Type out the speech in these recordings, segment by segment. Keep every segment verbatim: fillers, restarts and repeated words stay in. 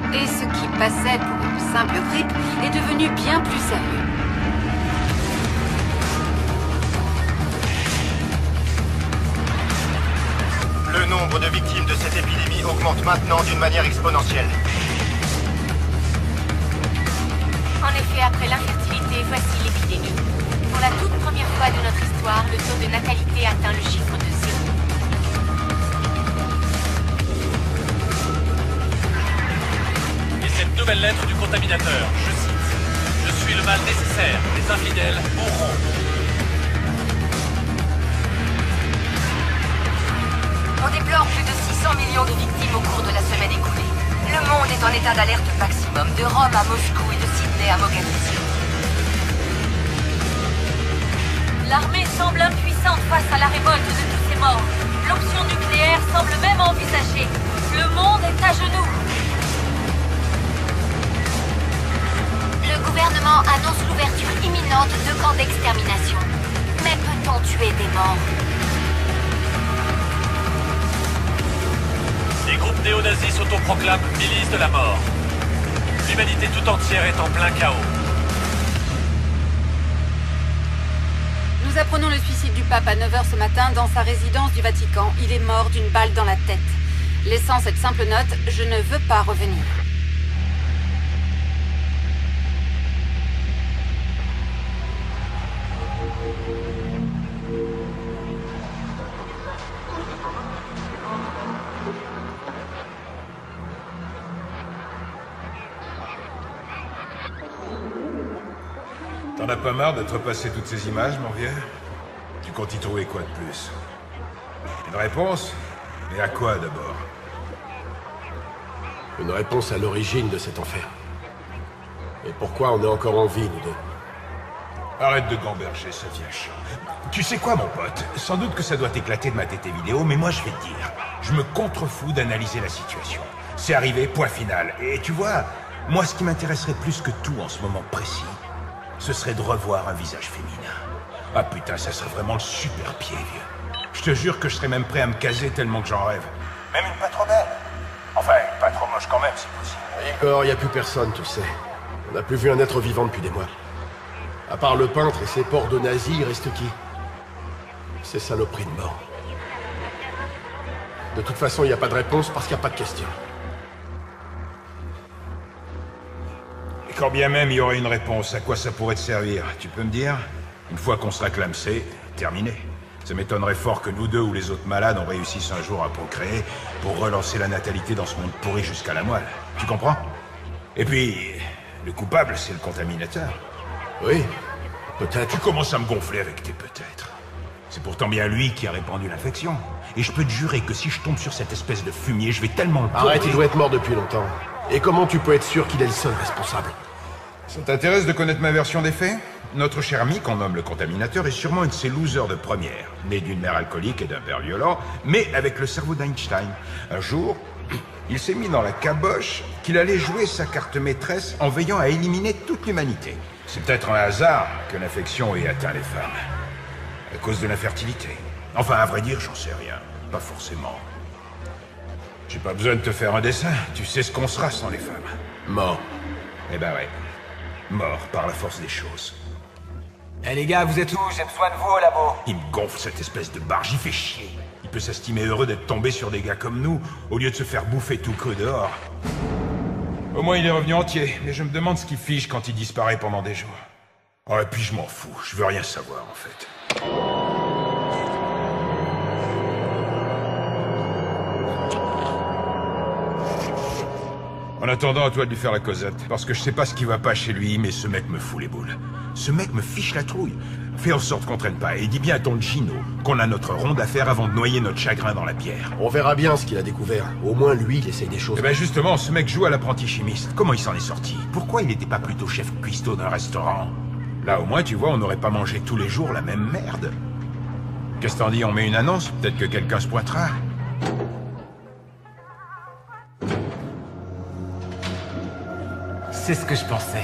Et ce qui passait pour une simple grippe est devenu bien plus sérieux. Le nombre de victimes de cette épidémie augmente maintenant d'une manière exponentielle. En effet, après l'infertilité, voici l'épidémie. Pour la toute première fois de notre histoire, le taux de natalité atteint le chiffre de zéro. Et cette nouvelle lettre du contaminateur, je cite. Je suis le mal nécessaire, les infidèles mourront. On déplore plus de six cents millions de victimes au cours de la semaine écoulée. Le monde est en état d'alerte maximum, de Rome à Moscou et de Sydney à Mogadiscio. L'armée semble impuissante face à la révolte de tous ces morts. L'option nucléaire semble même envisagée. Le monde est à genoux. Le gouvernement annonce l'ouverture imminente de camps d'extermination. Mais peut-on tuer des morts? Les groupes néo-nazis s'autoproclament milices de la mort. L'humanité tout entière est en plein chaos. Nous apprenons le suicide du pape à neuf heures ce matin dans sa résidence du Vatican. Il est mort d'une balle dans la tête. Laissant cette simple note, je ne veux pas revenir. T'en as pas marre d'être passé toutes ces images, mon vieux? Tu comptes y trouver quoi de plus? Une réponse? Et à quoi, d'abord? Une réponse à l'origine de cet enfer. Et pourquoi on est encore en vie, nous deux. Arrête de gamberger, ça devient chiant. Tu sais quoi, mon pote? Sans doute que ça doit t'éclater de mater tes vidéos, mais moi, je vais te dire. Je me contrefous d'analyser la situation. C'est arrivé, point final. Et tu vois, moi, ce qui m'intéresserait plus que tout en ce moment précis, ce serait de revoir un visage féminin. Ah putain, ça serait vraiment le super pied, vieux. Je te jure que je serais même prêt à me caser tellement que j'en rêve. Même une pas trop belle. Enfin, une pas trop moche quand même, c'est possible. Igor, y a plus personne, tu sais. On n'a plus vu un être vivant depuis des mois. À part le peintre et ses porcs de nazis, il reste qui? Ces saloperies de mort. De toute façon, il n'y a pas de réponse parce qu'il n'y a pas de question. Et quand bien même il y aurait une réponse, à quoi ça pourrait te servir? Tu peux me dire? Une fois qu'on sera clamsé, terminé. Ça m'étonnerait fort que nous deux ou les autres malades on réussisse un jour à procréer pour relancer la natalité dans ce monde pourri jusqu'à la moelle. Tu comprends? Et puis, le coupable, c'est le contaminateur. Oui, peut-être. Tu commences à me gonfler avec tes peut-être. C'est pourtant bien lui qui a répandu l'infection. Et je peux te jurer que si je tombe sur cette espèce de fumier, je vais tellement le Arrête, pourrir. il doit être mort depuis longtemps. Et comment tu peux être sûr qu'il est le seul responsable? Ça t'intéresse de connaître ma version des faits? Notre cher ami, qu'on nomme le contaminateur, est sûrement un de ces losers de première, né d'une mère alcoolique et d'un père violent, mais avec le cerveau d'Einstein. Un jour, il s'est mis dans la caboche qu'il allait jouer sa carte maîtresse en veillant à éliminer toute l'humanité. C'est peut-être un hasard que l'infection ait atteint les femmes. À cause de l'infertilité. Enfin, à vrai dire, j'en sais rien. Pas forcément. J'ai pas besoin de te faire un dessin. Tu sais ce qu'on sera sans les femmes. Mort. Eh ben ouais. Mort par la force des choses. Eh les gars, vous êtes où? J'ai besoin de vous au labo. Il me gonfle cette espèce de barge, il fait chier. Il peut s'estimer heureux d'être tombé sur des gars comme nous, au lieu de se faire bouffer tout cru dehors. Au moins il est revenu entier, mais je me demande ce qu'il fige quand il disparaît pendant des jours. Oh, et puis je m'en fous, je veux rien savoir en fait. En attendant, à toi de lui faire la causette, parce que je sais pas ce qui va pas chez lui, mais ce mec me fout les boules. Ce mec me fiche la trouille. Fais en sorte qu'on traîne pas, et dis bien à ton Gino qu'on a notre ronde à faire avant de noyer notre chagrin dans la bière. On verra bien ce qu'il a découvert. Au moins, lui, il essaye des choses. Eh ben justement, ce mec joue à l'apprenti chimiste. Comment il s'en est sorti? Pourquoi il n'était pas plutôt chef cuistot d'un restaurant? Là, au moins, tu vois, on n'aurait pas mangé tous les jours la même merde. Qu'est-ce que t'en dis? On met une annonce? Peut-être que quelqu'un se pointera. C'est ce que je pensais.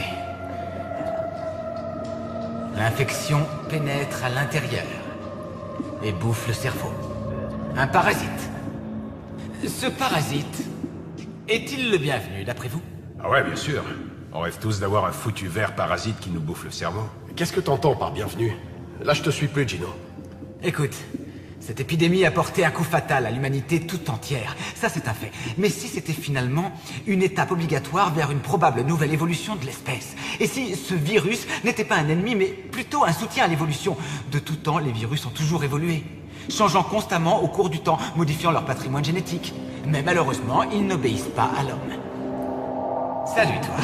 L'infection pénètre à l'intérieur et bouffe le cerveau. Un parasite. Ce parasite est-il le bienvenu, d'après vous? Ah ouais, bien sûr. On rêve tous d'avoir un foutu ver parasite qui nous bouffe le cerveau. Qu'est-ce que t'entends par bienvenue? Là, je te suis plus, Gino. Écoute, cette épidémie a porté un coup fatal à l'humanité tout entière. Ça, c'est un fait. Mais si c'était finalement une étape obligatoire vers une probable nouvelle évolution de l'espèce? Et si ce virus n'était pas un ennemi, mais plutôt un soutien à l'évolution? De tout temps, les virus ont toujours évolué, changeant constamment au cours du temps, modifiant leur patrimoine génétique. Mais malheureusement, ils n'obéissent pas à l'homme. Salut, toi.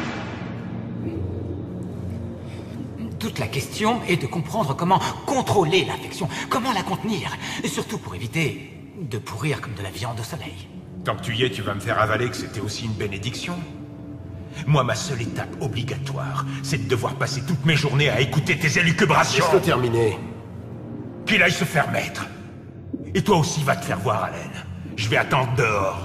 Toute la question est de comprendre comment contrôler l'infection, comment la contenir, et surtout pour éviter de pourrir comme de la viande au soleil. Tant que tu y es, tu vas me faire avaler que c'était aussi une bénédiction. Moi, ma seule étape obligatoire, c'est de devoir passer toutes mes journées à écouter tes élucubrations. Laisse-le terminer. Qu'il aille se faire mettre. Et toi aussi, va te faire voir, Allen. Je vais attendre dehors.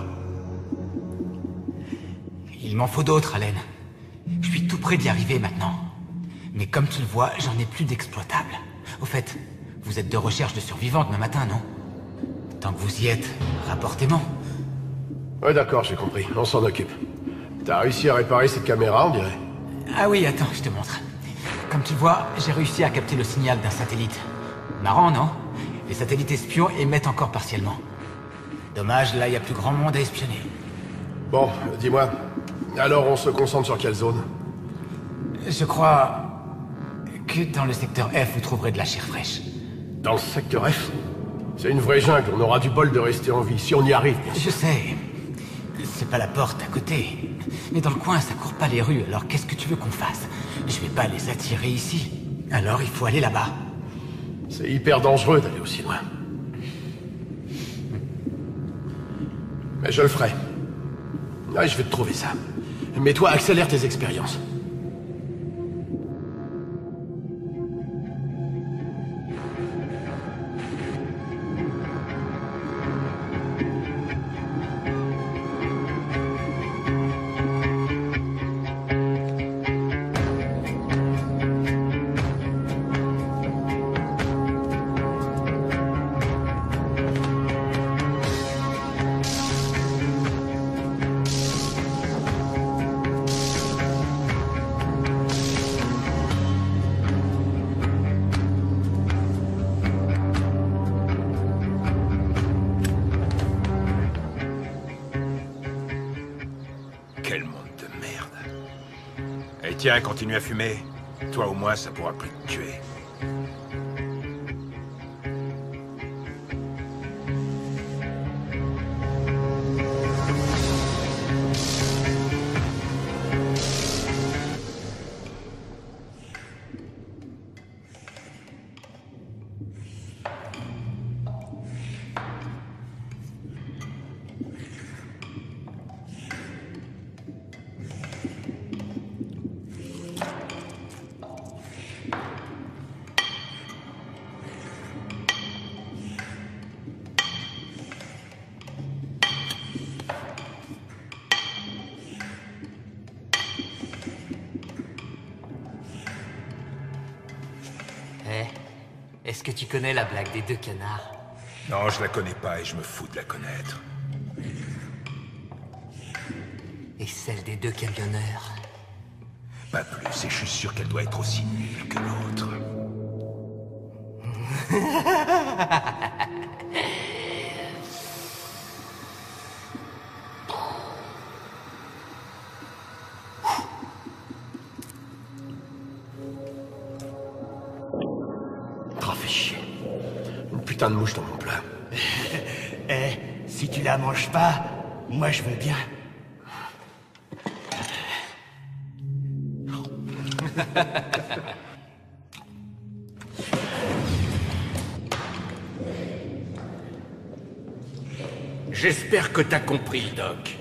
Il m'en faut d'autres, Allen. Je suis tout près d'y arriver maintenant. Mais comme tu le vois, j'en ai plus d'exploitables. Au fait, vous êtes de recherche de survivants demain matin, non? Tant que vous y êtes, rapportez-moi. Ouais, d'accord, j'ai compris. On s'en occupe. T'as réussi à réparer cette caméra, on dirait? Ah oui, attends, je te montre. Comme tu le vois, j'ai réussi à capter le signal d'un satellite. Marrant, non? Les satellites espions émettent encore partiellement. Dommage, là, il y a plus grand monde à espionner. Bon, dis-moi. Alors, on se concentre sur quelle zone? Je crois que dans le secteur F, vous trouverez de la chair fraîche. Dans le secteur F? C'est une vraie jungle, on aura du bol de rester en vie, si on y arrive, bien sûr. Je sais. C'est pas la porte à côté. Mais dans le coin, ça court pas les rues, alors qu'est-ce que tu veux qu'on fasse? Je vais pas les attirer ici. Alors il faut aller là-bas. C'est hyper dangereux d'aller aussi loin. Mais je le ferai. Ouais, je vais te trouver ça. Mais toi, accélère tes expériences. Tiens, continue à fumer. Toi, au moins, ça pourra plus te tuer. Est-ce que tu connais la blague des deux canards? Non, je la connais pas et je me fous de la connaître. Et celle des deux camionneurs? Pas plus, et je suis sûr qu'elle doit être aussi nulle que l'autre. Putain de mouche dans mon plat. Eh, si tu la manges pas, moi je veux bien. J'espère que t'as compris, Doc.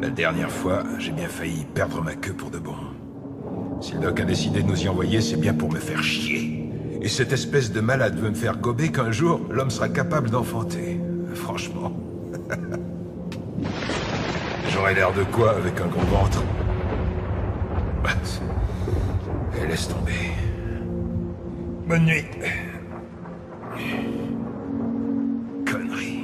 La dernière fois, j'ai bien failli perdre ma queue pour de bon. Si le doc a décidé de nous y envoyer, c'est bien pour me faire chier. Et cette espèce de malade veut me faire gober qu'un jour, l'homme sera capable d'enfanter. Franchement. J'aurais l'air de quoi avec un gros ventre? Bah, et laisse tomber. Bonne nuit. Connerie.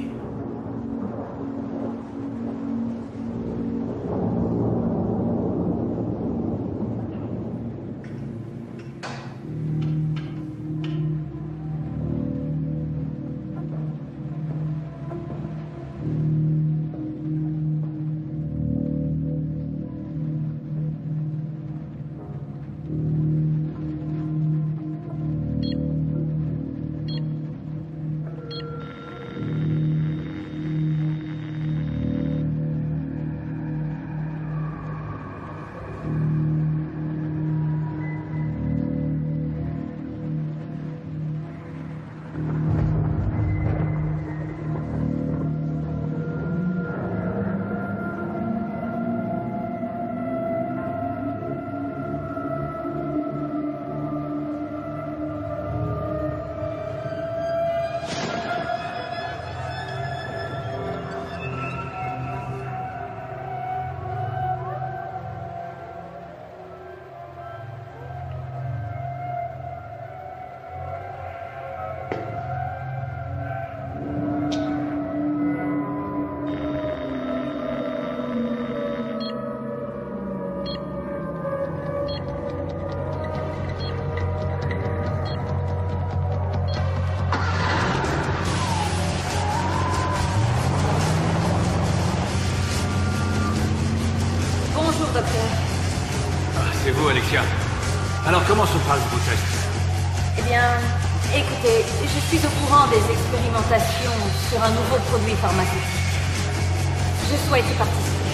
C'est vous, Alexia. Alors, comment se passe vos tests? Eh bien, écoutez, je suis au courant des expérimentations sur un nouveau produit pharmaceutique. Je souhaite y participer.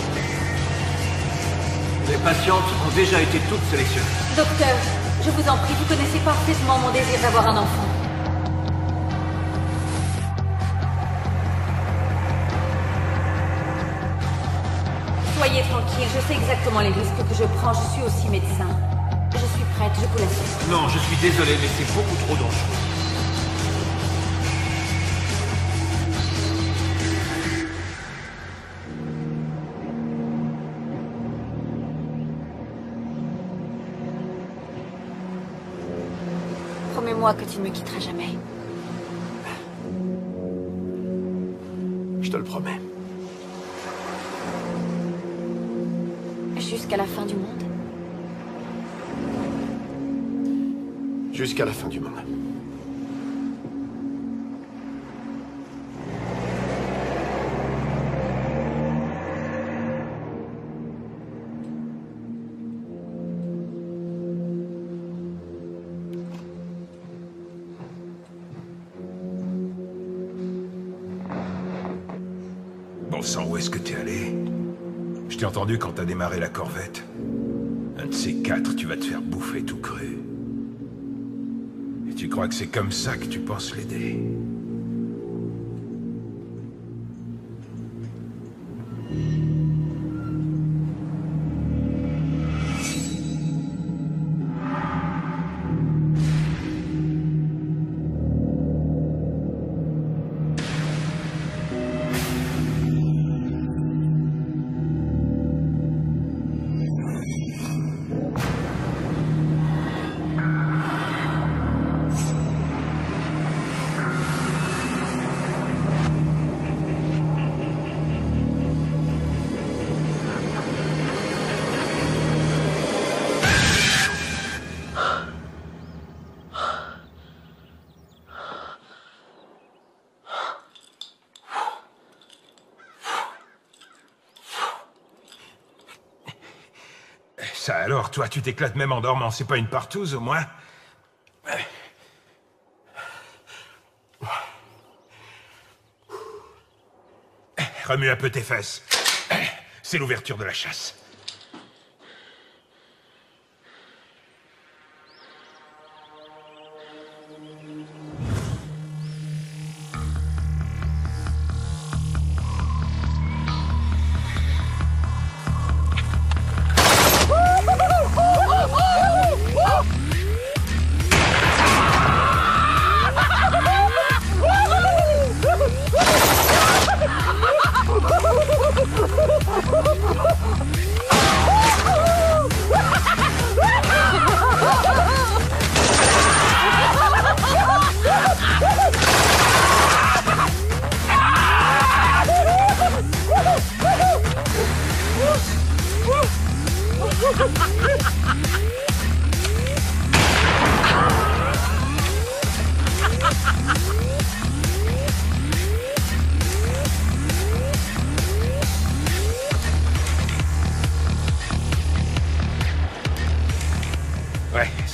Les patientes ont déjà été toutes sélectionnées. Docteur, je vous en prie, vous connaissez parfaitement mon désir d'avoir un enfant. Soyez tranquille, je sais exactement les risques que je prends, je suis aussi médecin. Je suis prête, je vous l'assure. Non, je suis désolé, mais c'est beaucoup trop dangereux. Promets-moi que tu ne me quitteras jamais. Je te le promets. Jusqu'à la fin du monde? Jusqu'à la fin du monde. Bon sang, où est-ce que t'es allé? Je t'ai entendu quand t'as démarré la corvette. Un de ces quatre, tu vas te faire bouffer tout cru. Et tu crois que c'est comme ça que tu penses l'aider? Ça alors, toi, tu t'éclates même en dormant, c'est pas une partouze, au moins? Remue un peu tes fesses. C'est l'ouverture de la chasse.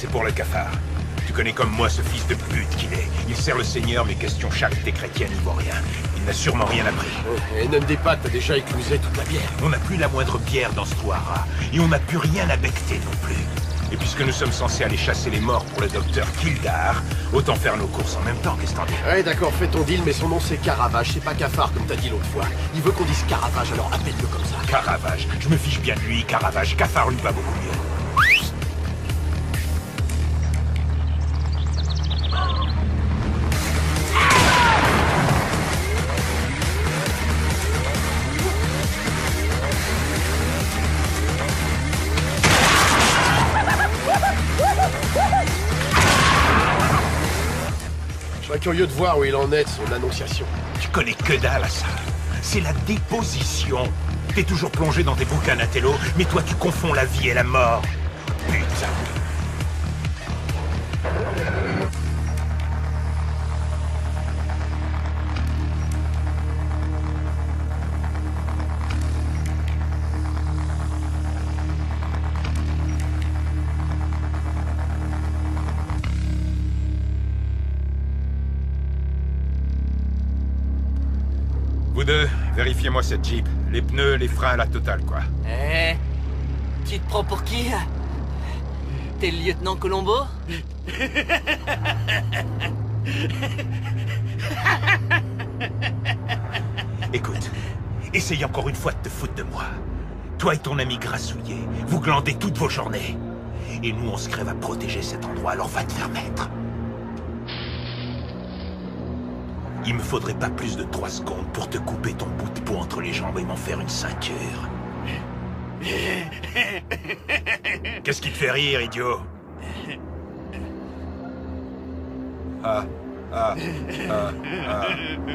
c'est pour le cafard. Tu connais comme moi ce fils de pute qu'il est. Il sert le Seigneur, mais question charité chrétienne, il vaut rien. Il n'a sûrement rien appris. Et Nandépa t'as déjà éclusé toute la bière. On n'a plus la moindre bière dans ce Toara. Et on n'a plus rien à becter non plus. Et puisque nous sommes censés aller chasser les morts pour le docteur Kildare, autant faire nos courses en même temps, qu'est-ce que t'en dis? Ouais, d'accord, fais ton deal, mais son nom c'est Caravage, c'est pas Cafard comme t'as dit l'autre fois. Il veut qu'on dise Caravage, alors appelle-le comme ça. Caravage, je me fiche bien de lui, Caravage. Cafard lui va beaucoup mieux. Je serais curieux de voir où il en est de son annonciation. Tu connais que dalle à ça. C'est la déposition. T'es toujours plongé dans tes bouquins d'Atello, mais toi tu confonds la vie et la mort. Putain. Vous deux, vérifiez-moi cette Jeep. Les pneus, les freins, la totale, quoi. Eh, tu te prends pour qui? T'es le lieutenant Colombo? Écoute, essaye encore une fois de te foutre de moi. Toi et ton ami grassouillet, vous glandez toutes vos journées. Et nous, on se crève à protéger cet endroit, alors va te faire mettre. Il me faudrait pas plus de trois secondes pour te couper ton bout de peau entre les jambes et m'en faire une ceinture. Qu'est-ce qui te fait rire, idiot? Ah, ah, ah, ah.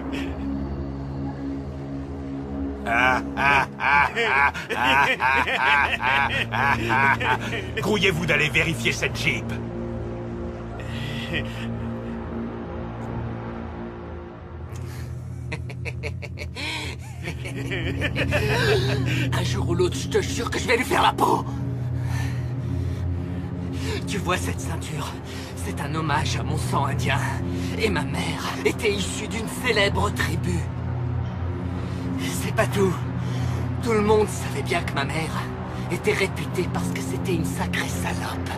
Ah, ah, ah, ah, ah, ah, ah, ah, ah, ah. Grouillez-vous d'aller vérifier cette Jeep. Un jour ou l'autre, je te jure que je vais lui faire la peau. Tu vois cette ceinture? C'est un hommage à mon sang indien. Et ma mère était issue d'une célèbre tribu. C'est pas tout. Tout le monde savait bien que ma mère était réputée parce que c'était une sacrée salope.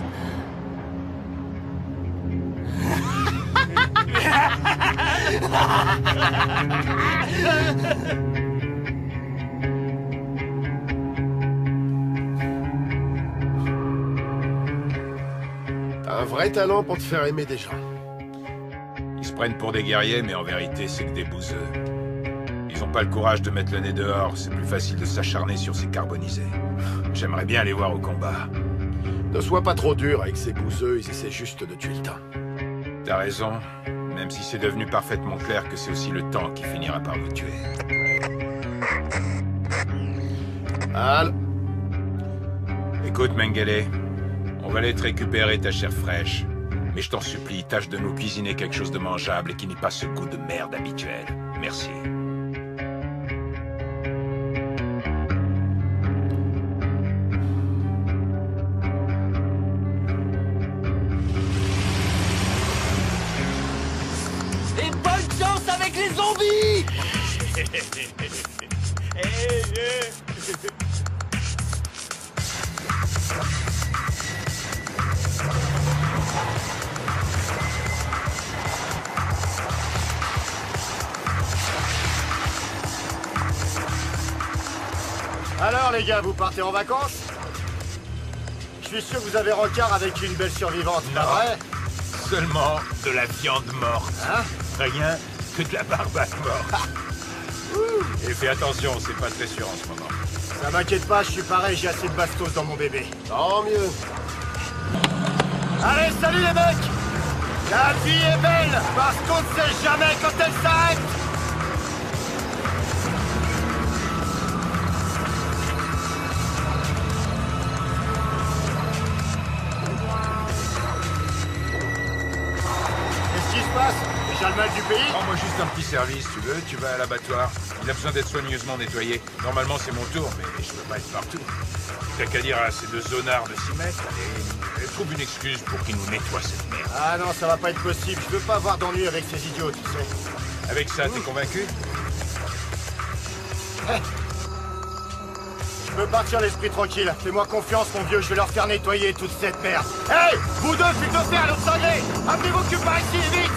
T'as un vrai talent pour te faire aimer des gens. Ils se prennent pour des guerriers, mais en vérité, c'est que des bouseux. Ils ont pas le courage de mettre le nez dehors, c'est plus facile de s'acharner sur ces carbonisés. J'aimerais bien les voir au combat. Ne sois pas trop dur avec ces bouseux, ils essaient juste de tuer le temps. T'as raison, même si c'est devenu parfaitement clair que c'est aussi le temps qui finira par nous tuer. Al. Écoute, Mengele, on va aller te récupérer ta chair fraîche. Mais je t'en supplie, tâche de nous cuisiner quelque chose de mangeable et qui n'ait pas ce goût de merde habituel. Merci. Et bonne chance avec les zombies! Alors les gars, vous partez en vacances? Je suis sûr que vous avez rencard avec une belle survivante, pas vrai? Seulement de la viande morte. Hein? Rien que de la barbate morte. Et fais attention, c'est pas très sûr en ce moment. Ça m'inquiète pas, je suis pareil, j'ai assez de bastos dans mon bébé. Tant mieux. Allez, salut les mecs! La vie est belle, parce qu'on ne sait jamais quand elle s'arrête! Qu'est-ce qui se passe? Déjà le mal du pays? Prends-moi juste un petit service, tu veux? Tu vas à l'abattoir. Il a besoin d'être soigneusement nettoyé. Normalement, c'est mon tour, mais je peux pas être partout. T'as qu'à dire à ces deux zonards de s'y mettre et, et trouve une excuse pour qu'ils nous nettoient cette merde. Ah non, ça va pas être possible. Je veux pas avoir d'ennui avec ces idiots, tu sais. Avec ça, t'es convaincu? Hey. Je peux partir l'esprit tranquille. Fais-moi confiance, mon vieux. Je vais leur faire nettoyer toute cette merde. Hey, vous deux, plutôt faire l'autre sanglé. Amenez-vous que par ici, vite.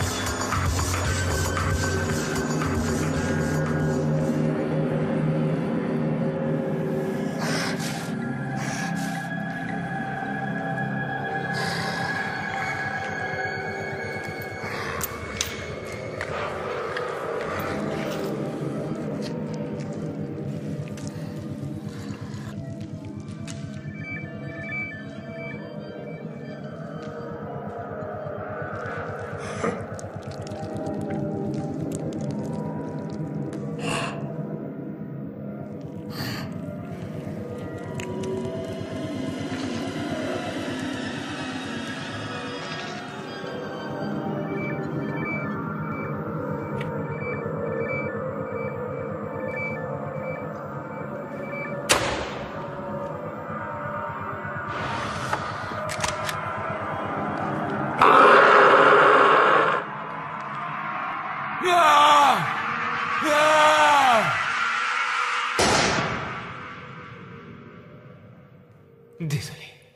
Désolé.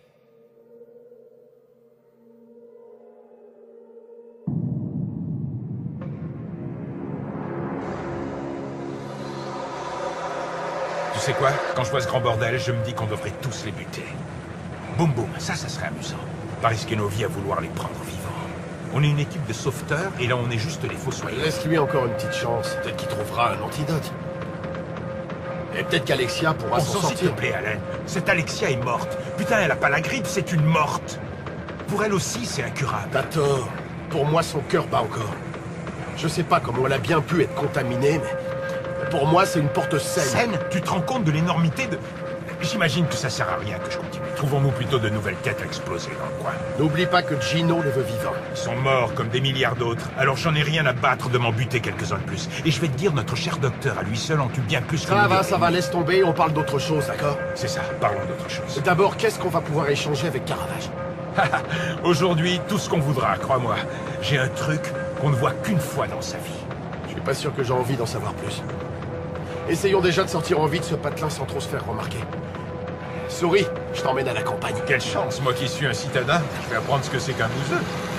Tu sais quoi? Quand je vois ce grand bordel, je me dis qu'on devrait tous les buter. Boum boum, ça, ça serait amusant. Pas risquer nos vies à vouloir les prendre vivants. On est une équipe de sauveteurs, et là on est juste les fossoyeurs. Laisse-lui encore une petite chance. Peut-être qu'il trouvera un antidote. Et peut-être qu'Alexia pourra s'en sortir. S'il te plaît, Allen. Cette Alexia est morte. Putain, elle a pas la grippe, c'est une morte. Pour elle aussi, c'est incurable. T'as tort. Pour moi, son cœur bat encore. Je sais pas comment elle a bien pu être contaminée, mais... Pour moi, c'est une porte saine. Saine? Tu te rends compte de l'énormité de... J'imagine que ça sert à rien que je continue. Trouvons-nous plutôt de nouvelles têtes à exploser dans le coin. N'oublie pas que Gino les veut vivants. Ils sont morts comme des milliards d'autres. Alors j'en ai rien à battre de m'en buter quelques-uns de plus. Et je vais te dire, notre cher docteur à lui seul en tue bien plus que Ça nous va, deux. ça va, laisse tomber, on parle d'autre chose, d'accord? C'est ça, parlons d'autre chose. D'abord, qu'est-ce qu'on va pouvoir échanger avec Caravage? Aujourd'hui, tout ce qu'on voudra, crois-moi. J'ai un truc qu'on ne voit qu'une fois dans sa vie. Je suis pas sûr que j'ai envie d'en savoir plus. Essayons déjà de sortir en vie de ce patelin sans trop se faire remarquer. Souris, je t'emmène à la campagne. Quelle chance, moi qui suis un citadin, je vais apprendre ce que c'est qu'un bouseux.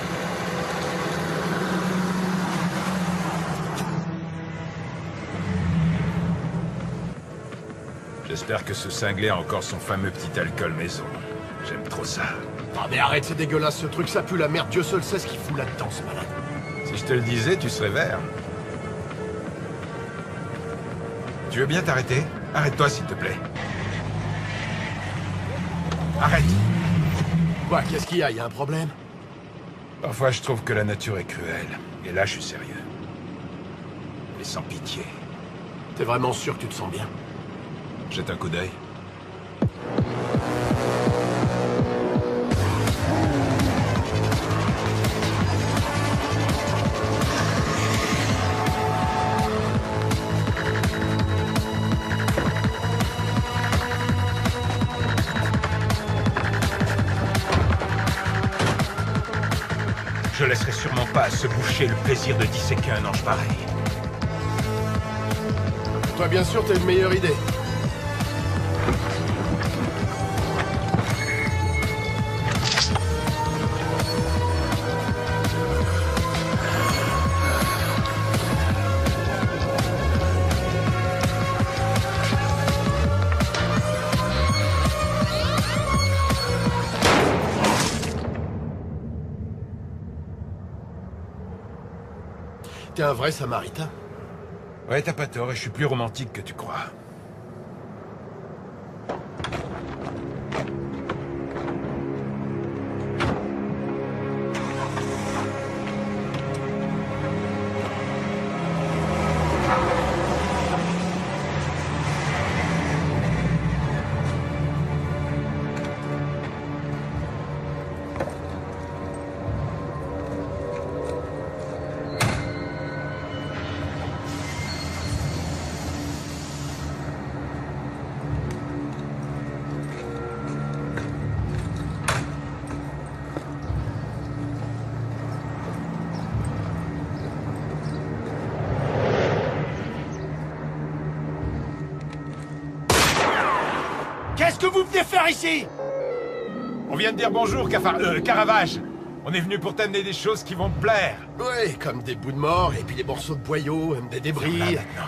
J'espère que ce cinglé a encore son fameux petit alcool maison. J'aime trop ça. Ah mais arrête, c'est dégueulasse ce truc, ça pue la merde. Dieu seul sait ce qu'il fout là-dedans, ce malade. Si je te le disais, tu serais vert. Tu veux bien t'arrêter? Arrête-toi, s'il te plaît. Arrête! Quoi, qu'est-ce qu'il y a? Il y a un problème? Parfois, je trouve que la nature est cruelle. Et là, je suis sérieux. Et sans pitié. T'es vraiment sûr que tu te sens bien? Jette un coup d'œil. Je laisserai sûrement pas à se boucher le plaisir de disséquer un ange pareil. Toi, bien sûr, t'as une meilleure idée. T'es un vrai samaritain. Ouais, t'as pas tort, et je suis plus romantique que tu crois. Qu'est-ce que vous venez faire ici? On vient de dire bonjour, Cafar... Euh, Caravage. On est venu pour t'amener des choses qui vont te plaire. Ouais, comme des bouts de mort, et puis des morceaux de boyaux, des débris... Là, maintenant.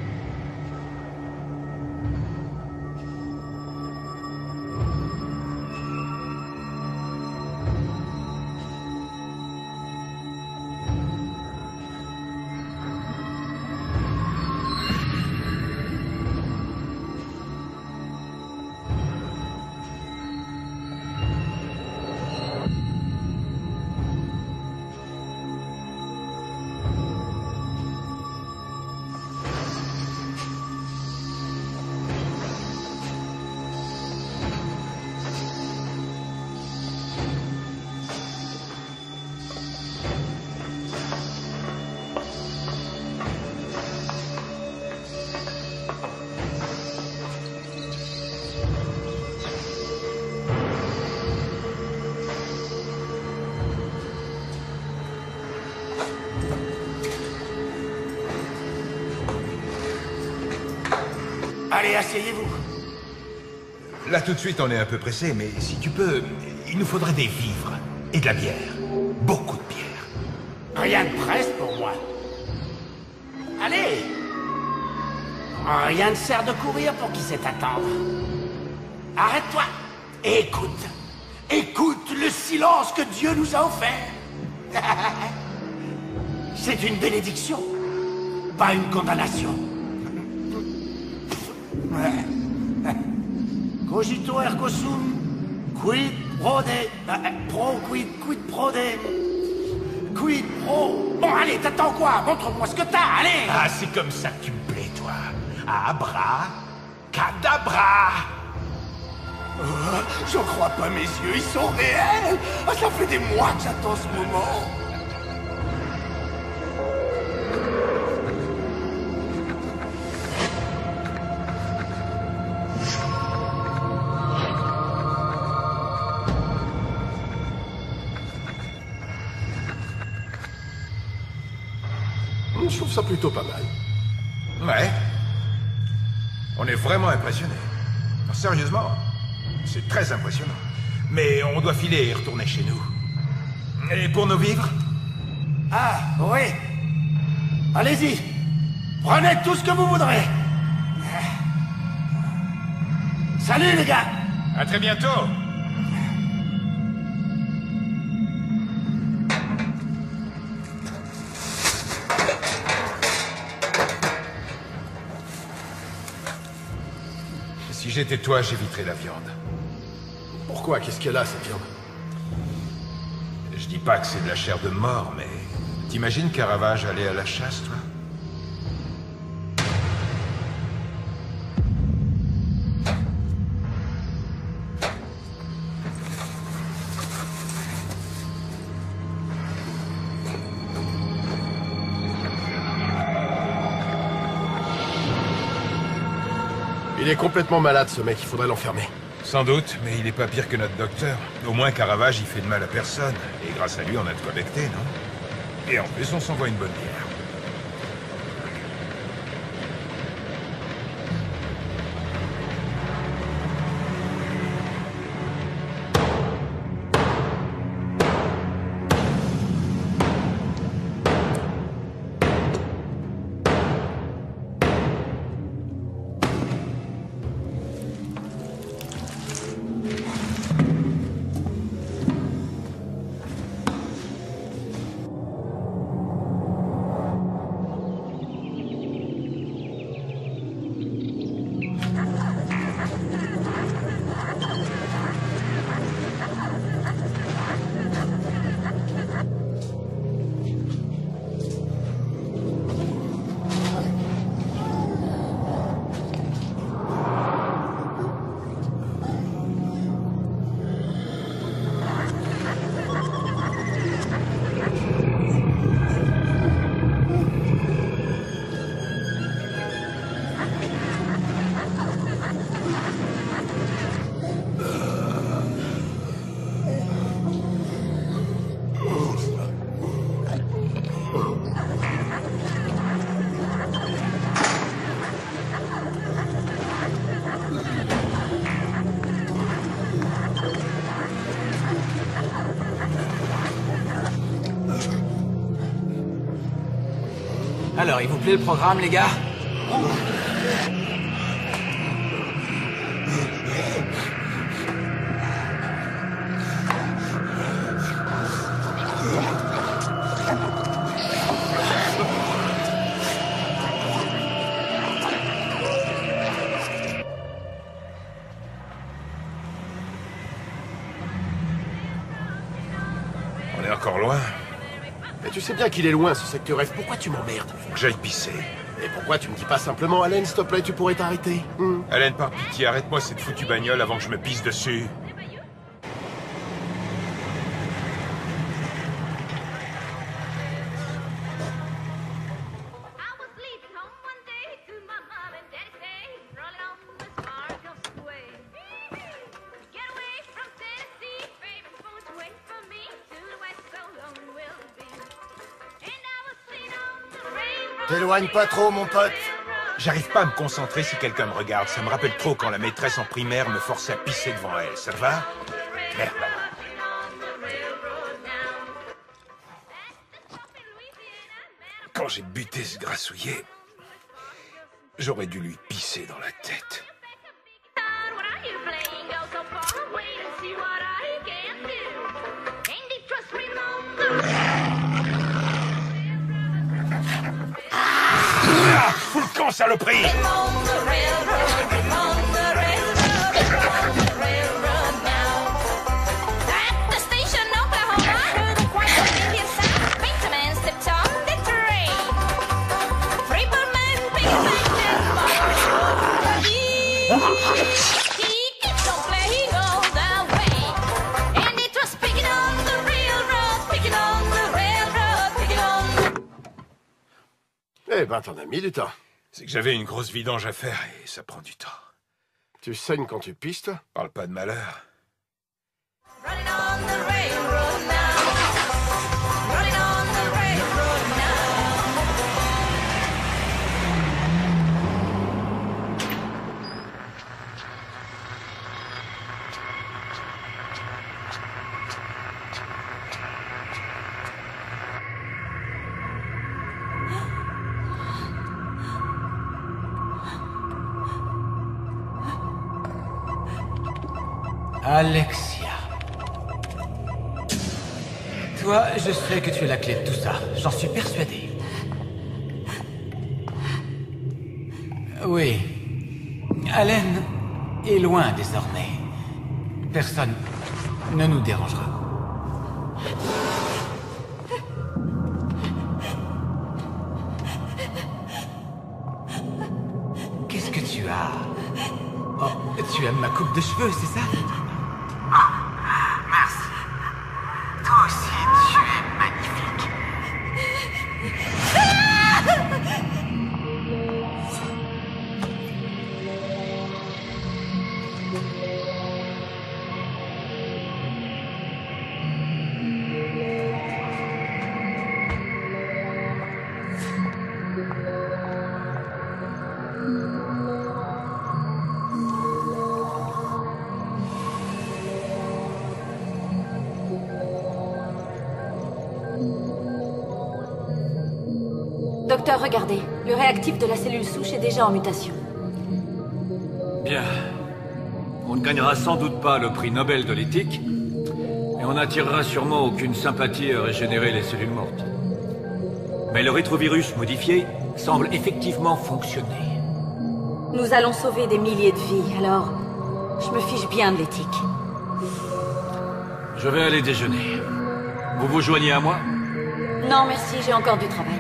Allez, asseyez-vous. Là, tout de suite, on est un peu pressé, mais si tu peux, il nous faudrait des vivres et de la bière. Beaucoup de bière. Rien ne presse pour moi. Allez. Rien ne sert de courir pour qui sait attendre. Arrête-toi et écoute. Écoute le silence que Dieu nous a offert. C'est une bénédiction, pas une condamnation. Cogito ergo sum, quid prode, pro, quid, quid prode, quid pro... Bon, allez, t'attends quoi? Montre-moi ce que t'as, allez! Ah, c'est comme ça que tu me plais, toi. Abra, cadabra. Oh, j'en crois pas mes yeux, ils sont réels! Ah, ça fait des mois que j'attends ce moment! Je trouve ça plutôt pas mal. Ouais. On est vraiment impressionnés. Sérieusement, c'est très impressionnant. Mais on doit filer et retourner chez nous. Et pour nos vivres? Ah, oui. Allez-y. Prenez tout ce que vous voudrez. Salut, les gars. À très bientôt. Si j'étais toi, j'éviterais la viande. Pourquoi? Qu'est-ce qu'elle a, cette viande? Je dis pas que c'est de la chair de mort, mais... T'imagines Caravage aller à la chasse, toi? Il est complètement malade, ce mec, il faudrait l'enfermer. Sans doute, mais il est pas pire que notre docteur. Au moins, Caravage, il fait de mal à personne. Et grâce à lui, on a de quoi becter, non? Et en plus, on s'envoie une bonne bière. Alors, il vous plaît le programme, les gars? On est encore loin. Mais tu sais bien qu'il est loin, ce secteur F. Pourquoi tu m'emmerdes? Faut que j'aille pisser. Et pourquoi tu me dis pas simplement, Allen, s'il te plaît, tu pourrais t'arrêter? hmm. Allen, par pitié, arrête-moi cette foutue bagnole avant que je me pisse dessus. T'éloigne pas trop, mon pote. J'arrive pas à me concentrer si quelqu'un me regarde. Ça me rappelle trop quand la maîtresse en primaire me forçait à pisser devant elle. Ça va? Merde. Quand j'ai buté ce grassouillet, j'aurais dû lui pisser dans la tête. Ah, fous le camp, saloperie! Eh ben, t'en as mis du temps. C'est que j'avais une grosse vidange à faire et ça prend du temps. Tu saignes quand tu pisses, toi? Parle pas de malheur. Alexia. Toi, je sais que tu es la clé de tout ça. J'en suis persuadé. Oui. Allen est loin désormais. Personne ne nous dérangera. Qu'est-ce que tu as? Oh, tu aimes ma coupe de cheveux, c'est ça? Merci. Toi aussi, tu es magnifique. Docteur, regardez. Le réactif de la cellule souche est déjà en mutation. Bien. On ne gagnera sans doute pas le prix Nobel de l'éthique, et on n'attirera sûrement aucune sympathie à régénérer les cellules mortes. Mais le rétrovirus modifié semble effectivement fonctionner. Nous allons sauver des milliers de vies, alors je me fiche bien de l'éthique. Je vais aller déjeuner. Vous vous joignez à moi? Non, merci, j'ai encore du travail.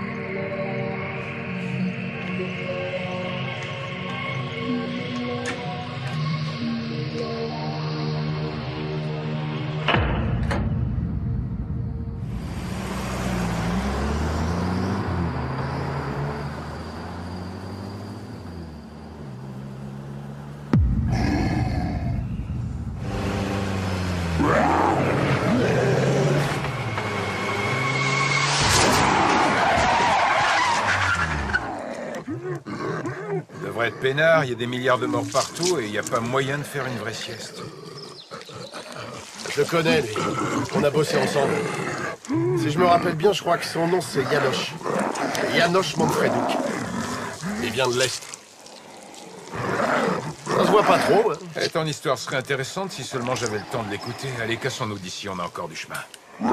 Ça devrait être peinard, il y a des milliards de morts partout et il n'y a pas moyen de faire une vraie sieste. Je le connais, lui. On a bossé ensemble. Si je me rappelle bien, je crois que son nom, c'est Yanoche. Janosch Manfreduk. Il vient de l'Est. Ça se voit pas trop, hein. Et ton histoire serait intéressante si seulement j'avais le temps de l'écouter. Allez, cassons-nous d'ici, on a encore du chemin.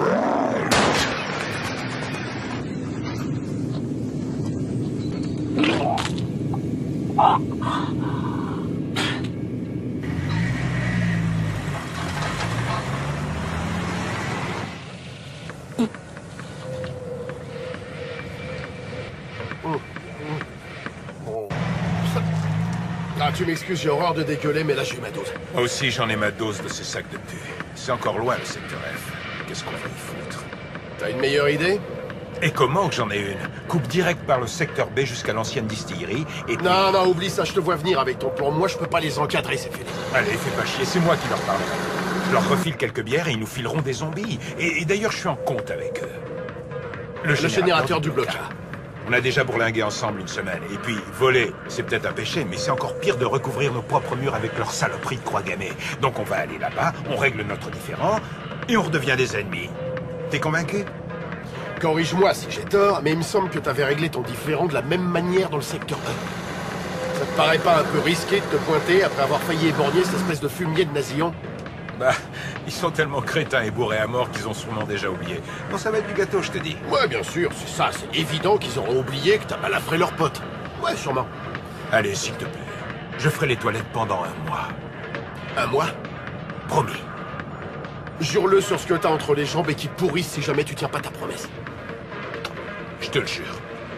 Ah, tu m'excuses, j'ai horreur de dégueuler, mais là j'ai eu ma dose. Moi aussi, j'en ai ma dose de ces sacs de thé. C'est encore loin, le secteur F. Qu'est-ce qu'on va y foutre? T'as une meilleure idée? Et comment que j'en ai une? Coupe direct par le secteur B jusqu'à l'ancienne distillerie, et puis... Non, non, oublie ça, je te vois venir avec ton plan. Moi, je peux pas les encadrer, c'est fini. Allez, fais pas chier, c'est moi qui leur parlerai. Je leur refile quelques bières et ils nous fileront des zombies. Et, et d'ailleurs, je suis en compte avec eux. Le, le générateur du bloc A. On a déjà bourlingué ensemble une semaine. Et puis, voler, c'est peut-être un péché, mais c'est encore pire de recouvrir nos propres murs avec leur saloperie de croix gammée. Donc on va aller là-bas, on règle notre différend, et on redevient des ennemis. T'es convaincu? Corrige-moi si j'ai tort, mais il me semble que t'avais réglé ton différend de la même manière dans le secteur un. Ça te paraît pas un peu risqué de te pointer après avoir failli éborgner cette espèce de fumier de nasillon? Bah, ils sont tellement crétins et bourrés à mort qu'ils ont sûrement déjà oublié. Non, ça va être du gâteau, je te dis. Ouais, bien sûr, c'est ça, c'est évident qu'ils auront oublié que t'as balafré leurs potes. Ouais, sûrement. Allez, s'il te plaît. Je ferai les toilettes pendant un mois. Un mois? Promis. Jure-le sur ce que t'as entre les jambes et qui pourrisse si jamais tu tiens pas ta promesse. Je te le jure.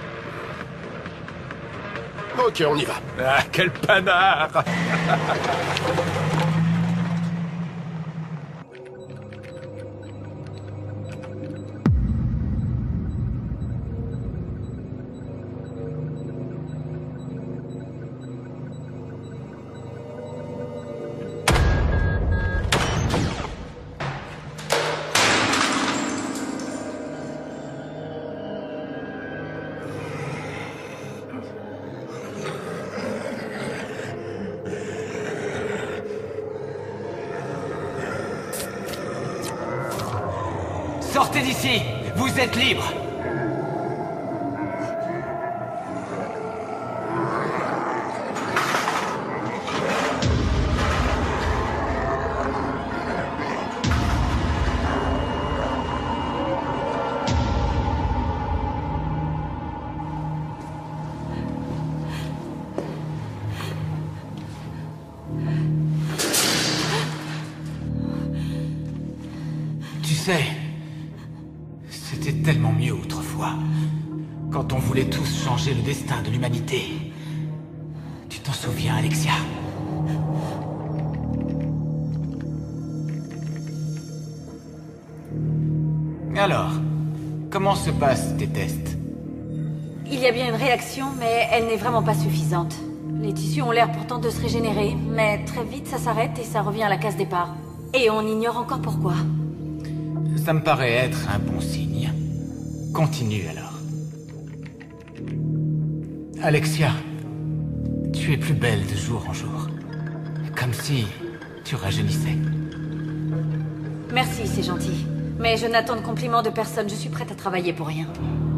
Ok, on y va. Ah, quel panard! Sortez d'ici! Vous êtes libre! Tu sais... C'était tellement mieux autrefois. Quand on voulait tous changer le destin de l'humanité. Tu t'en souviens, Alexia? Alors, comment se passent tes tests? Il y a bien une réaction, mais elle n'est vraiment pas suffisante. Les tissus ont l'air pourtant de se régénérer, mais très vite ça s'arrête et ça revient à la case départ. Et on ignore encore pourquoi. Ça me paraît être un bon signe. Continue alors. Alexia, tu es plus belle de jour en jour. Comme si tu rajeunissais. Merci, c'est gentil. Mais je n'attends de compliments de personne, je suis prête à travailler pour rien.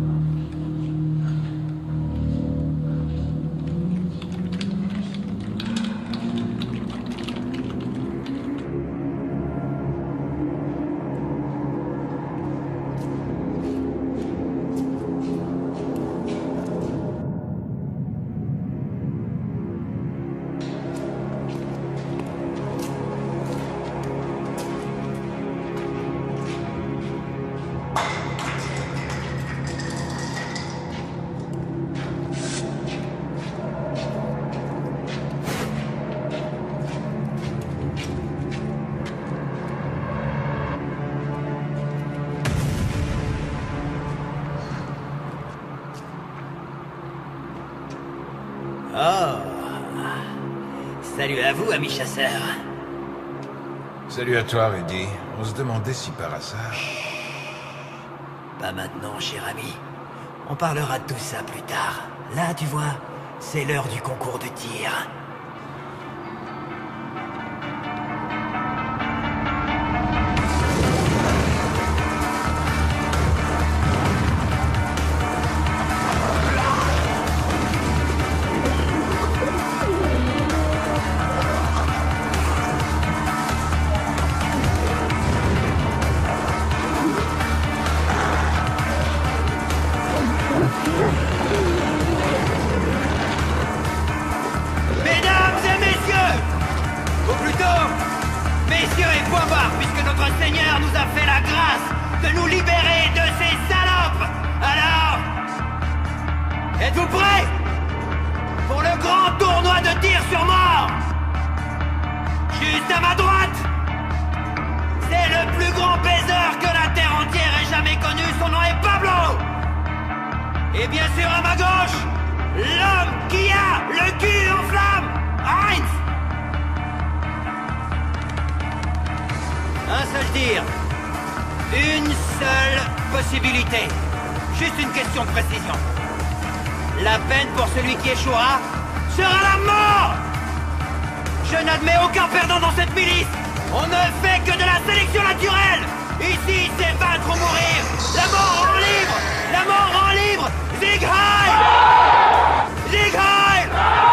Oh. Salut à vous, amis chasseurs. Salut à toi, Rudy. On se demandait si par hasard... Pas maintenant, cher ami. On parlera de tout ça plus tard. Là, tu vois, c'est l'heure du concours de tir. messieurs, et point barre, puisque notre Seigneur nous a fait la grâce de nous libérer de ces salopes. Alors, êtes-vous prêts pour le grand tournoi de tir sur mort? Juste à ma droite, c'est le plus grand baiser que la terre entière ait jamais connu. Son nom est Pablo. Et bien sûr à ma gauche, l'homme qui a le cul en flamme, Heinz. Un seul tir, une seule possibilité, juste une question de précision. La peine pour celui qui échouera sera la mort. Je n'admets aucun perdant dans cette milice. On ne fait que de la sélection naturelle. Ici, c'est vaincre ou mourir. La mort rend libre. La mort rend libre. Sieg Heil! Sieg Heil!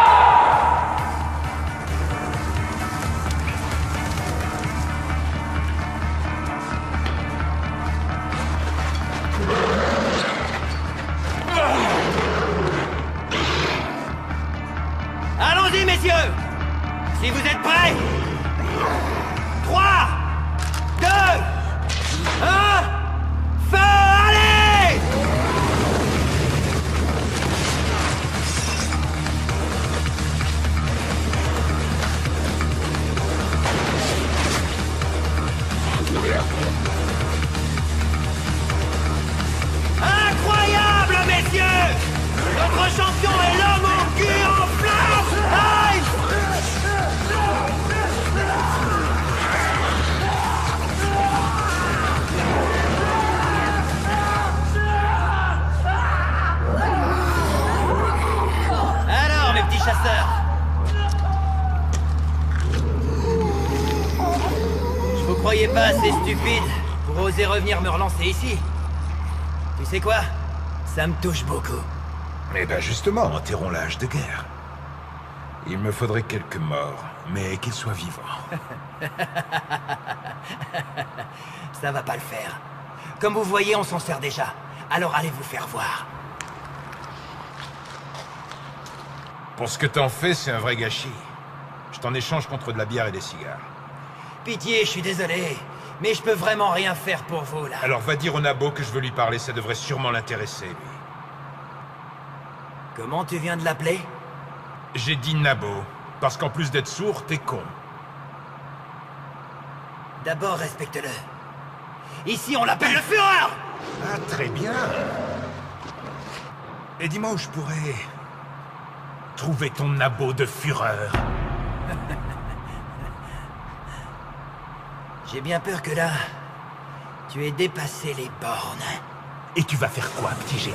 Allons-y, messieurs! Si vous êtes prêts, trois, deux, un, feu, allez! Incroyable, messieurs! Notre champion est l'homme au cul en flamme! Heinz! Alors, mes petits chasseurs, je vous croyais pas assez stupide pour oser revenir me relancer ici. Tu sais quoi? Ça me touche beaucoup. Eh ben justement, enterrons l'âge de guerre. Il me faudrait quelques morts, mais qu'ils soient vivants. Ça va pas le faire. Comme vous voyez, on s'en sert déjà. Alors allez vous faire voir. Pour ce que t'en fais, c'est un vrai gâchis. Je t'en échange contre de la bière et des cigares. Pitié, je suis désolé, mais je peux vraiment rien faire pour vous, là. Alors va dire au Nabo que je veux lui parler, ça devrait sûrement l'intéresser, lui. Comment tu viens de l'appeler? J'ai dit Nabo, parce qu'en plus d'être sourd, t'es con. D'abord, respecte-le. Ici, on l'appelle le Führer! Ah, très bien. Et dis-moi où je pourrais... trouver ton Nabo de Führer. J'ai bien peur que là, tu aies dépassé les bornes. Et tu vas faire quoi, petit génie?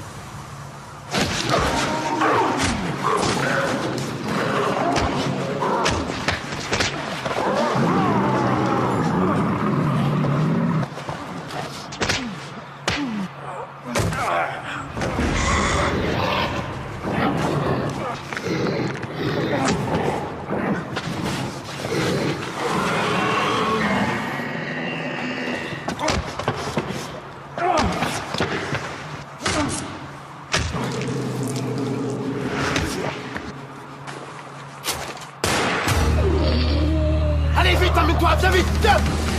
Allez, vite, amène-toi, viens vite, viens!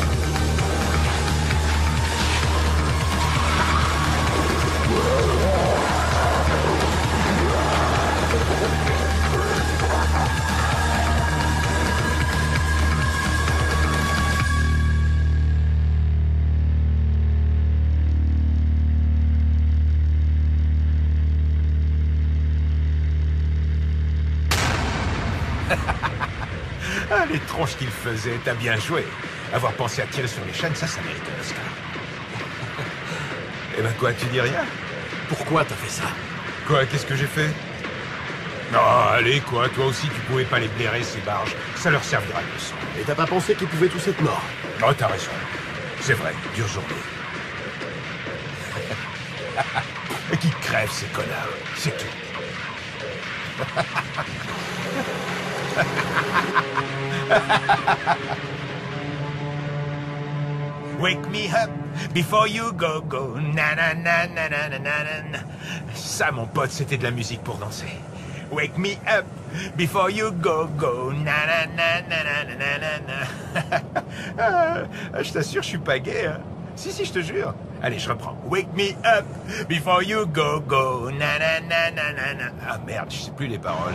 Ah, les tronches qu'il faisait, t'as bien joué. Avoir pensé à tirer sur les chaînes, ça, ça mérite un Oscar. Eh ben quoi, tu dis rien? Pourquoi t'as fait ça? Quoi, qu'est-ce que j'ai fait? Non, allez, quoi, toi aussi, tu pouvais pas les blairer, ces barges. Ça leur servira de leçon. Et t'as pas pensé qu'ils pouvaient tous être morts? Non, t'as raison. C'est vrai, dure journée. Et qu'ils crèvent, ces connards. C'est tout. Wake me up before you go go na na na na na na na na. Ça, mon pote, c'était de la musique pour danser. Wake me up before you go go na na na na na na na na. Ah, je t'assure, je suis pas gay. Hein. Si, si, je te jure. Allez, je reprends. Wake me up before you go, go. Na, na, na, na, na, na. Ah merde, je sais plus les paroles.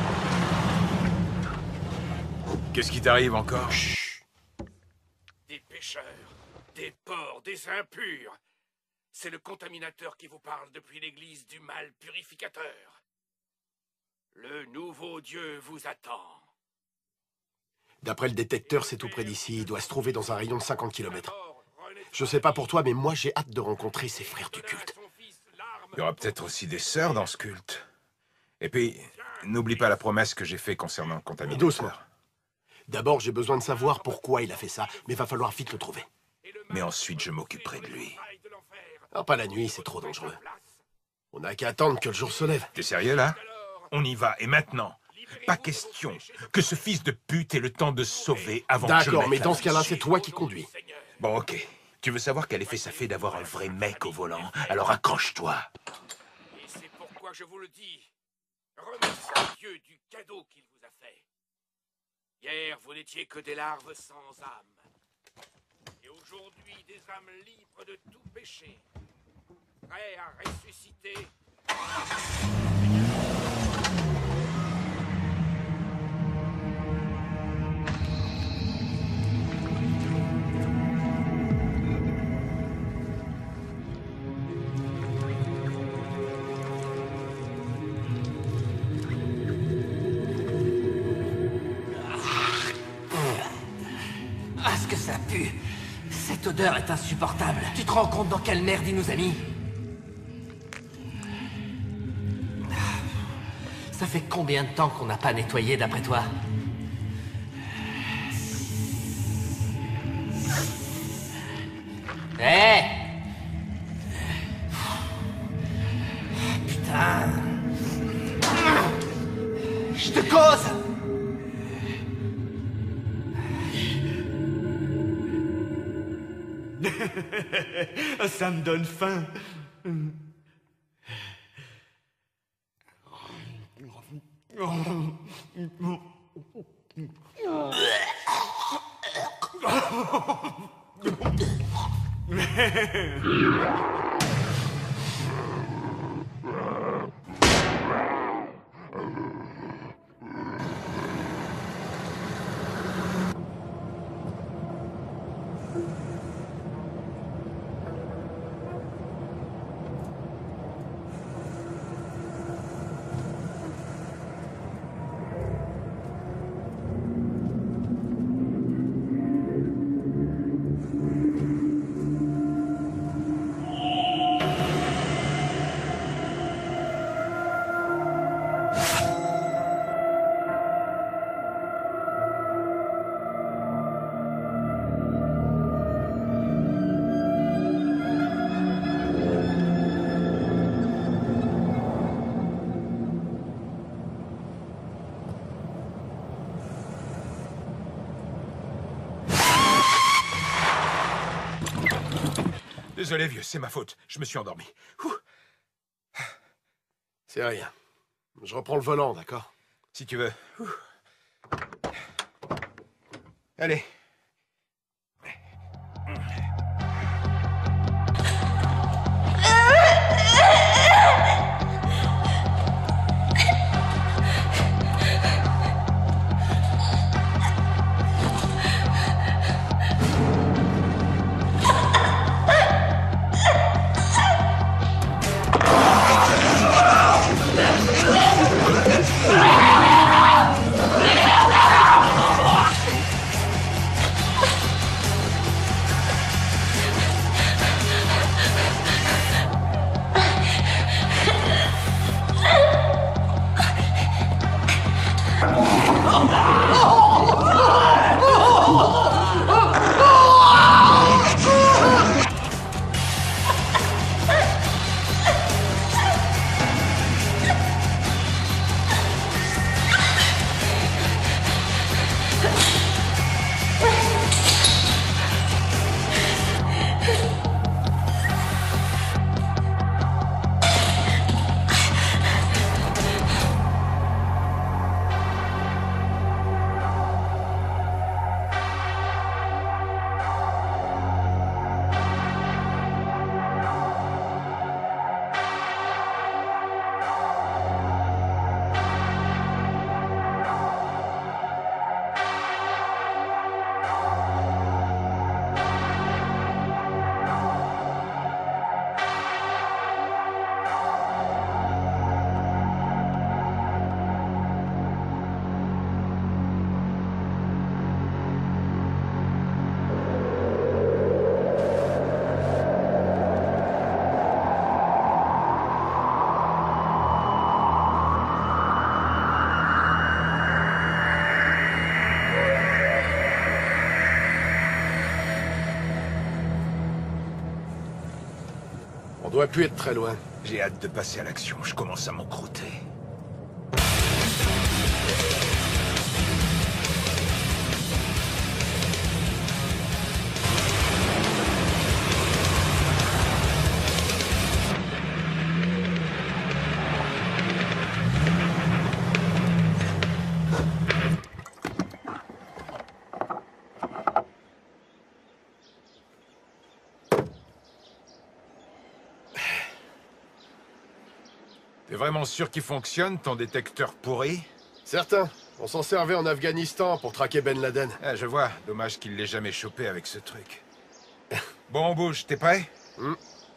Qu'est-ce qui t'arrive encore? Chut. Des pêcheurs, des porcs, des impurs. C'est le contaminateur qui vous parle depuis l'église du mal purificateur. Le nouveau dieu vous attend. D'après le détecteur, c'est tout près d'ici. Il doit se trouver dans un rayon de cinquante kilomètres. Je sais pas pour toi, mais moi j'ai hâte de rencontrer ces frères du culte. Il y aura peut-être aussi des sœurs dans ce culte. Et puis, n'oublie pas la promesse que j'ai faite concernant le contaminateur. Doucement. D'abord, j'ai besoin de savoir pourquoi il a fait ça, mais va falloir vite le trouver. Mais ensuite, je m'occuperai de lui. Ah, pas la nuit, c'est trop dangereux. On n'a qu'à attendre que le jour se lève. T'es sérieux, là? On y va, et maintenant. Pas question que ce fils de pute ait le temps de se sauver avant que je D'accord, mais la dans ce cas-là, dessus. c'est toi qui conduis. Bon, ok. Tu veux savoir quel effet ça fait d'avoir un vrai mec au volant? Alors accroche-toi. Et c'est pourquoi je vous le dis. Remerciez Dieu du cadeau qu'il vous a fait. Hier, vous n'étiez que des larves sans âme. Et aujourd'hui, des âmes libres de tout péché. Prêts à ressusciter. Ah, ce que ça pue! Cette odeur est insupportable. Tu te rends compte dans quelle merde il nous a mis? Ça fait combien de temps qu'on n'a pas nettoyé, d'après toi? Hé hey! Putain! Je te cause! Ça me donne faim. Désolé, vieux, c'est ma faute. Je me suis endormi. Ouh. C'est rien. Je reprends le volant, d'accord? Si tu veux. Ouh. Allez. doit plus être très loin. J'ai hâte de passer à l'action, je commence à m'encrouter. T'es vraiment sûr qu'il fonctionne, ton détecteur pourri? Certain. On s'en servait en Afghanistan pour traquer Ben Laden. Ah, je vois. Dommage qu'il l'ait jamais chopé avec ce truc. Bon, on bouge. T'es prêt? mm.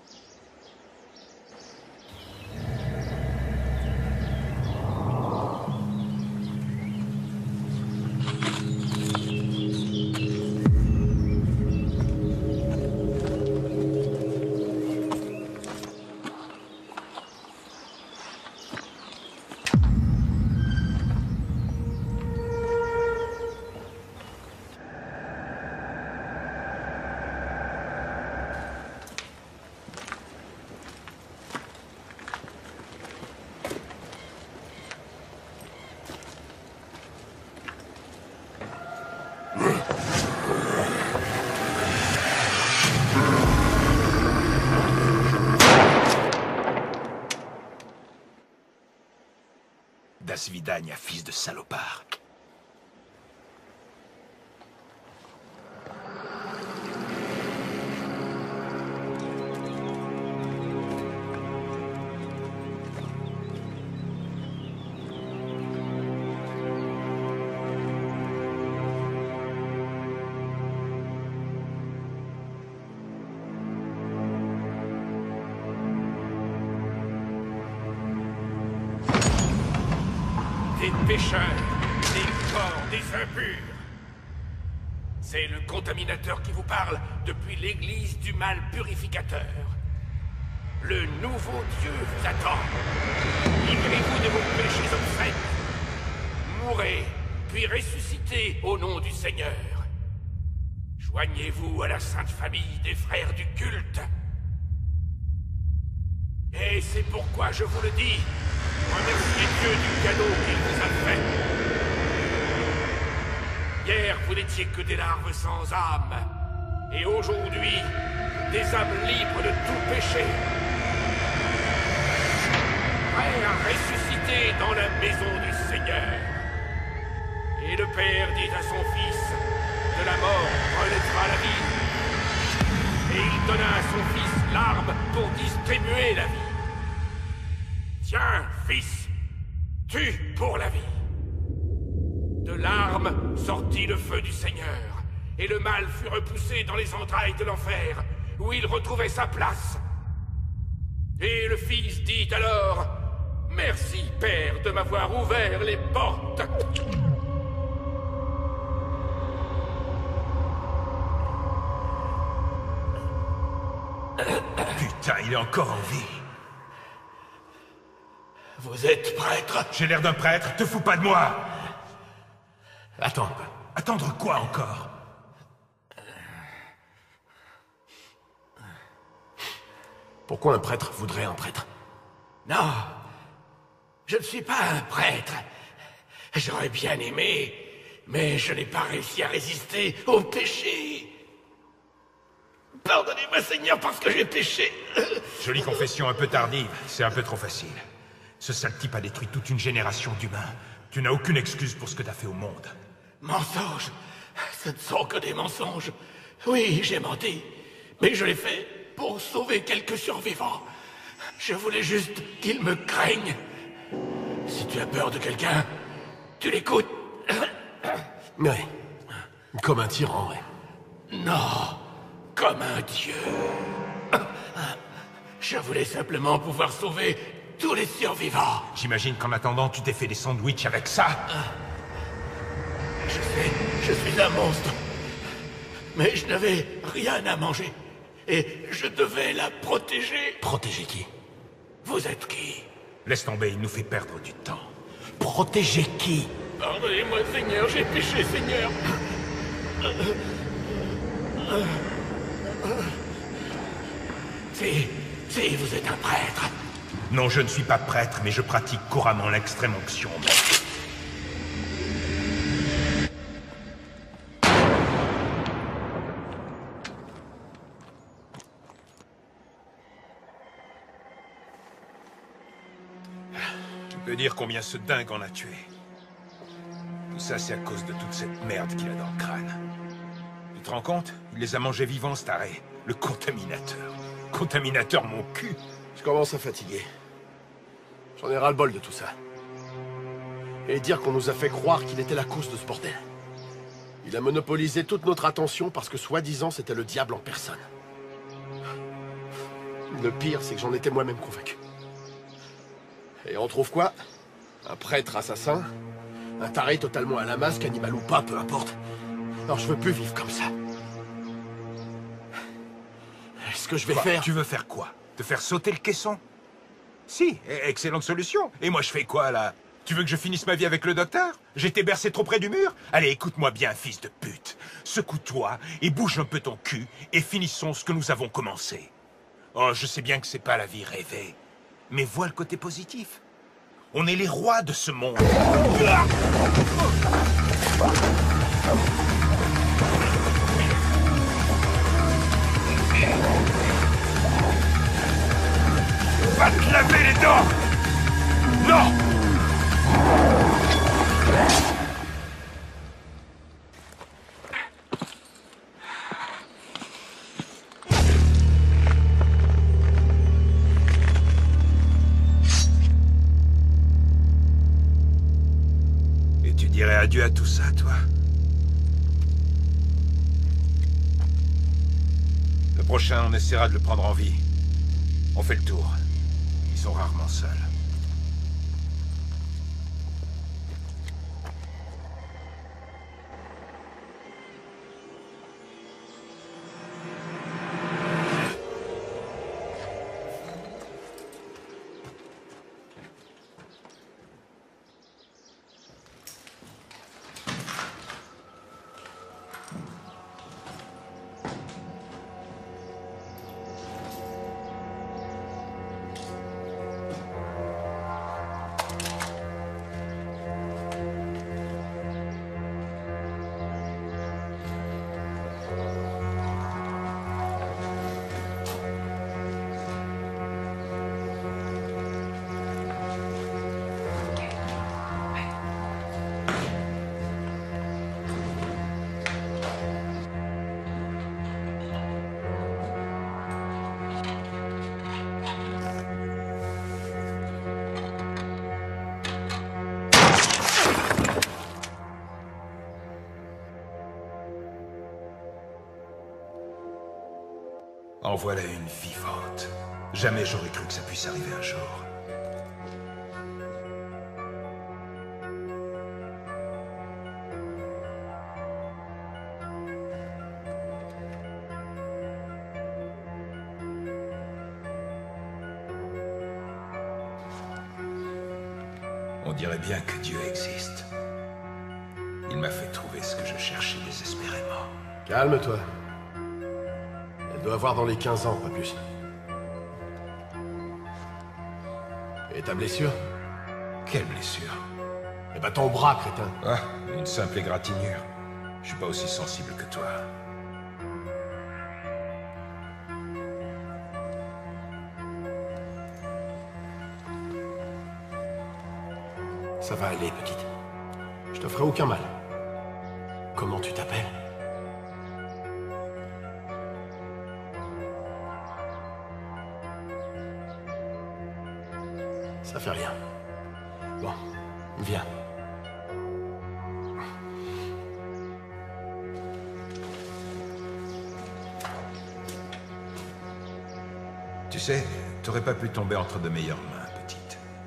Das Vidania, fils de salopard. Des pécheurs, des corps, des impurs. C'est le contaminateur qui vous parle depuis l'église du mal purificateur. Le nouveau Dieu vous attend. Libérez-vous de vos péchés obscènes. Mourez, puis ressuscitez au nom du Seigneur. Joignez-vous à la sainte famille des frères du culte. Et c'est pourquoi je vous le dis, remerciez Dieu du cadeau qu'il vous a fait. Hier, vous n'étiez que des larves sans âme. Et aujourd'hui, des âmes libres de tout péché. Prêts à ressusciter dans la maison du Seigneur. Et le Père dit à son Fils, de la mort renaîtra la vie. Et il donna à son Fils l'arme pour distribuer la vie. Tiens, Fils, tue pour la vie. De l'arme sortit le feu du Seigneur, et le mal fut repoussé dans les entrailles de l'enfer, où il retrouvait sa place. Et le Fils dit alors, « Merci, Père, de m'avoir ouvert les portes. » Putain, il est encore en vie. Vous êtes prêtre? J'ai l'air d'un prêtre, te fous pas de moi! Attends. Attendre quoi encore? Pourquoi un prêtre voudrait un prêtre? Non, je ne suis pas un prêtre. J'aurais bien aimé, mais je n'ai pas réussi à résister au péché. Pardonnez-moi, Seigneur, parce que j'ai péché. Jolie confession un peu tardive, c'est un peu trop facile. Ce sale type a détruit toute une génération d'humains. Tu n'as aucune excuse pour ce que t'as fait au monde. Mensonges? Ce ne sont que des mensonges. Oui, j'ai menti, mais je l'ai fait pour sauver quelques survivants. Je voulais juste qu'ils me craignent. Si tu as peur de quelqu'un, tu l'écoutes. Oui, comme un tyran, ouais. Non, comme un dieu. Je voulais simplement pouvoir sauver tous les survivants. J'imagine qu'en attendant, tu t'es fait des sandwichs avec ça. Je sais, je suis un monstre. Mais je n'avais rien à manger. Et je devais la protéger. Protéger qui? Vous êtes qui? Laisse tomber, il nous fait perdre du temps. Protéger qui? Pardonnez-moi, Seigneur, j'ai péché, Seigneur. C'est... Si vous êtes un prêtre. Non, je ne suis pas prêtre, mais je pratique couramment l'extrême onction. Tu peux dire combien ce dingue en a tué. Tout ça, c'est à cause de toute cette merde qu'il a dans le crâne. Tu te rends compte? Il les a mangés vivants, ce taré. Le contaminateur. Contaminateur, mon cul. Je commence à fatiguer. J'en ai ras-le-bol de tout ça. Et dire qu'on nous a fait croire qu'il était la cause de ce bordel. Il a monopolisé toute notre attention parce que soi-disant c'était le diable en personne. Le pire, c'est que j'en étais moi-même convaincu. Et on trouve quoi? Un prêtre assassin? Un taré totalement à la masque, animal ou pas, peu importe. Alors je veux plus vivre comme ça. Est-ce que je vais Quoi, faire... Tu veux faire quoi? Te faire sauter le caisson? Si, excellente solution. Et moi je fais quoi là? Tu veux que je finisse ma vie avec le docteur? J'étais bercé trop près du mur? Allez, écoute-moi bien, fils de pute. Secoue-toi et bouge un peu ton cul et finissons ce que nous avons commencé. Oh, je sais bien que c'est pas la vie rêvée. Mais vois le côté positif. On est les rois de ce monde. Va te laver les dents! Non! Et tu dirais adieu à tout ça, toi? Le prochain, on essaiera de le prendre en vie. On fait le tour. Ils sont rarement seuls. En voilà une vivante. Jamais j'aurais cru que ça puisse arriver un jour. On dirait bien que Dieu existe. Il m'a fait trouver ce que je cherchais désespérément. Calme-toi. Elle doit avoir dans les quinze ans, pas plus. Et ta blessure? Quelle blessure? Eh ben ton bras, crétin. Ah, une simple égratignure. Je suis pas aussi sensible que toi. Ça va aller, petite. Je te ferai aucun mal. Comment tu t'appelles? Ça fait rien. Bon, viens. Tu sais, t'aurais pas pu tomber entre de meilleures mains, petite.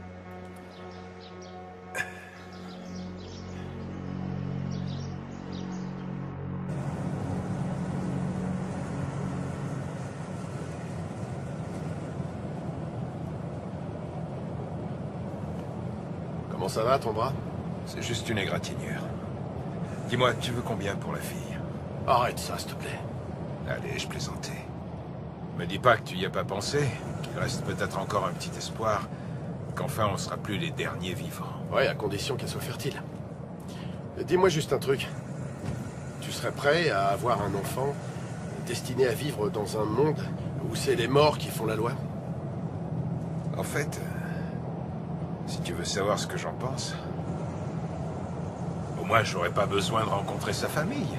Comment ça va, ton bras? C'est juste une égratignure. Dis-moi, tu veux combien pour la fille? Arrête ça, s'il te plaît. Allez, je plaisantais. Me dis pas que tu y as pas pensé, qu'il reste peut-être encore un petit espoir, qu'enfin on sera plus les derniers vivants. Ouais, à condition qu'elle soit fertile. Dis-moi juste un truc. Tu serais prêt à avoir un enfant destiné à vivre dans un monde où c'est les morts qui font la loi? En fait, si tu veux savoir ce que j'en pense, au moins j'aurais pas besoin de rencontrer sa famille.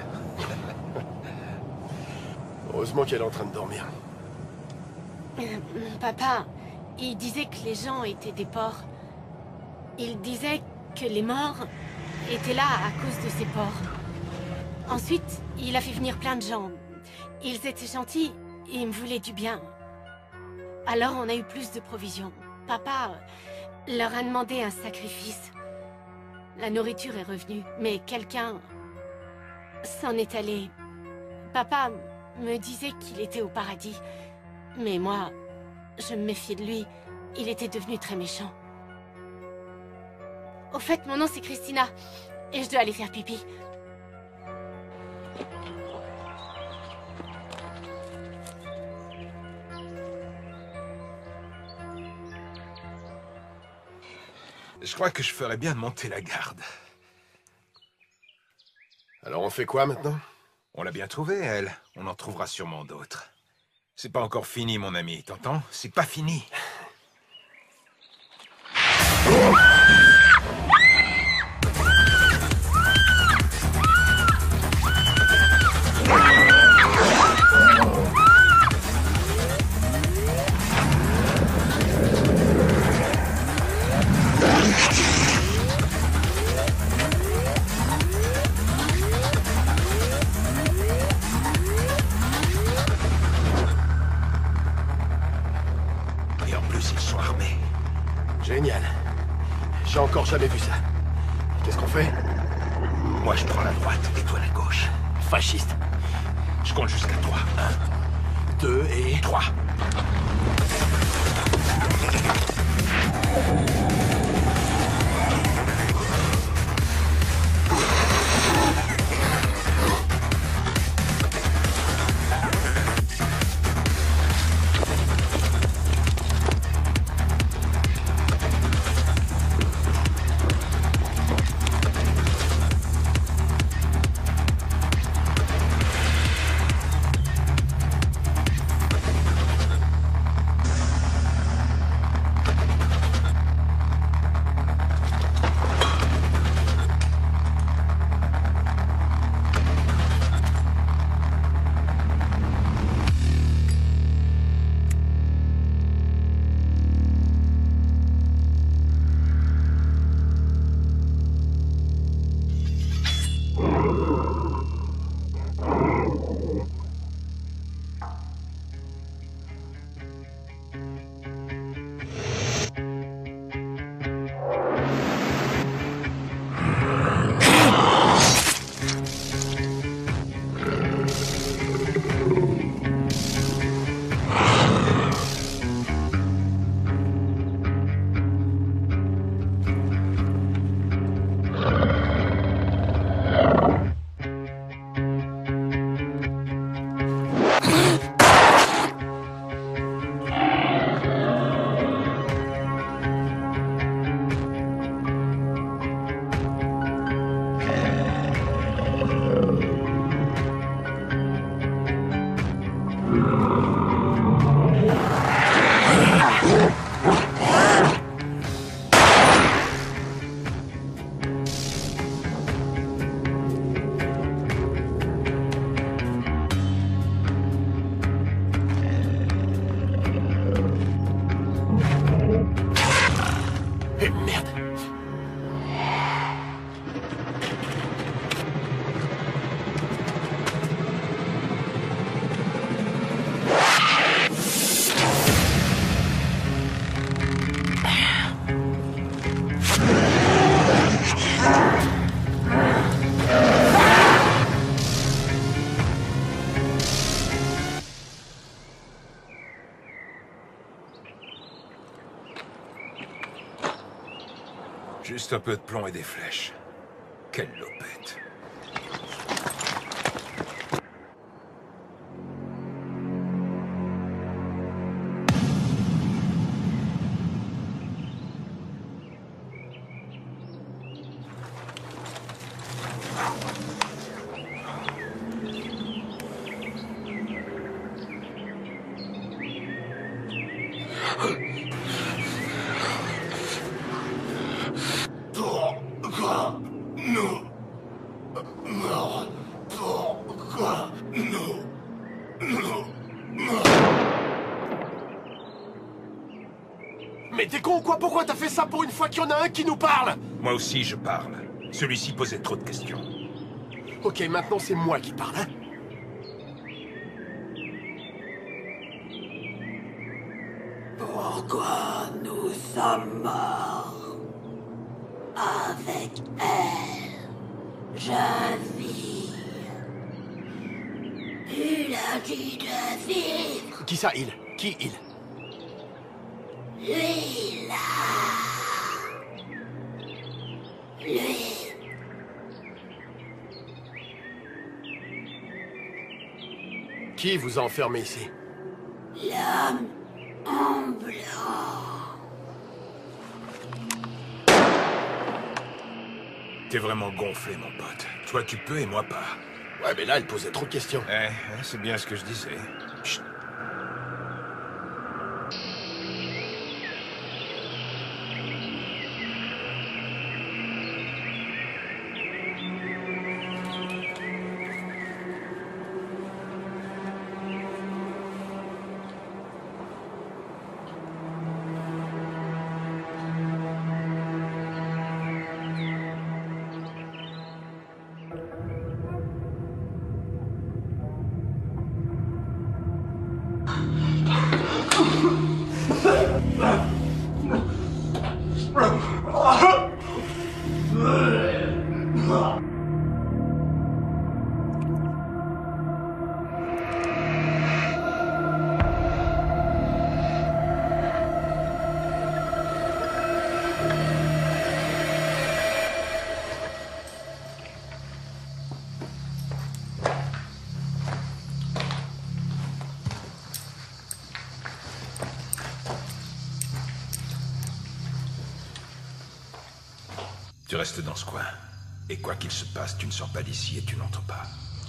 Heureusement qu'elle est en train de dormir. Euh, papa, il disait que les gens étaient des porcs. Il disait que les morts étaient là à cause de ces porcs. Ensuite, il a fait venir plein de gens. Ils étaient gentils et ils me voulaient du bien. Alors on a eu plus de provisions. Papa leur a demandé un sacrifice. La nourriture est revenue, mais quelqu'un s'en est allé. Papa me disait qu'il était au paradis. Mais moi, je me méfiais de lui. Il était devenu très méchant. Au fait, mon nom c'est Christina. Et je dois aller faire pipi. Je crois que je ferais bien de monter la garde. Alors on fait quoi maintenant? On l'a bien trouvée, elle. On en trouvera sûrement d'autres. C'est pas encore fini, mon ami, t'entends? C'est pas fini. Génial. J'ai encore jamais vu ça. Qu'est-ce qu'on fait? Moi, je prends la droite et toi la gauche. Fasciste. Je compte jusqu'à trois. Un, deux et... trois. Juste un peu de plomb et des flèches. Quelle lopette. Pourquoi nous morts? Pourquoi nous nous morts? Mais t'es con ou quoi? Pourquoi t'as fait ça pour une fois qu'il y en a un qui nous parle? Moi aussi, je parle. Celui-ci posait trop de questions. Ok, maintenant c'est moi qui parle, hein? Pourquoi nous sommes morts? Avec elle, je vis. Il a dit de vivre. Qui ça, il? Qui il? Lui, là. Lui. Qui vous a enfermé ici? L'homme en blanc. T'es vraiment gonflé, mon pote. Toi, tu peux et moi pas. Ouais, mais là, elle posait trop de questions. Eh, c'est bien ce que je disais. Chut. Tu restes dans ce coin. Et quoi qu'il se passe, tu ne sors pas d'ici et tu n'entres pas.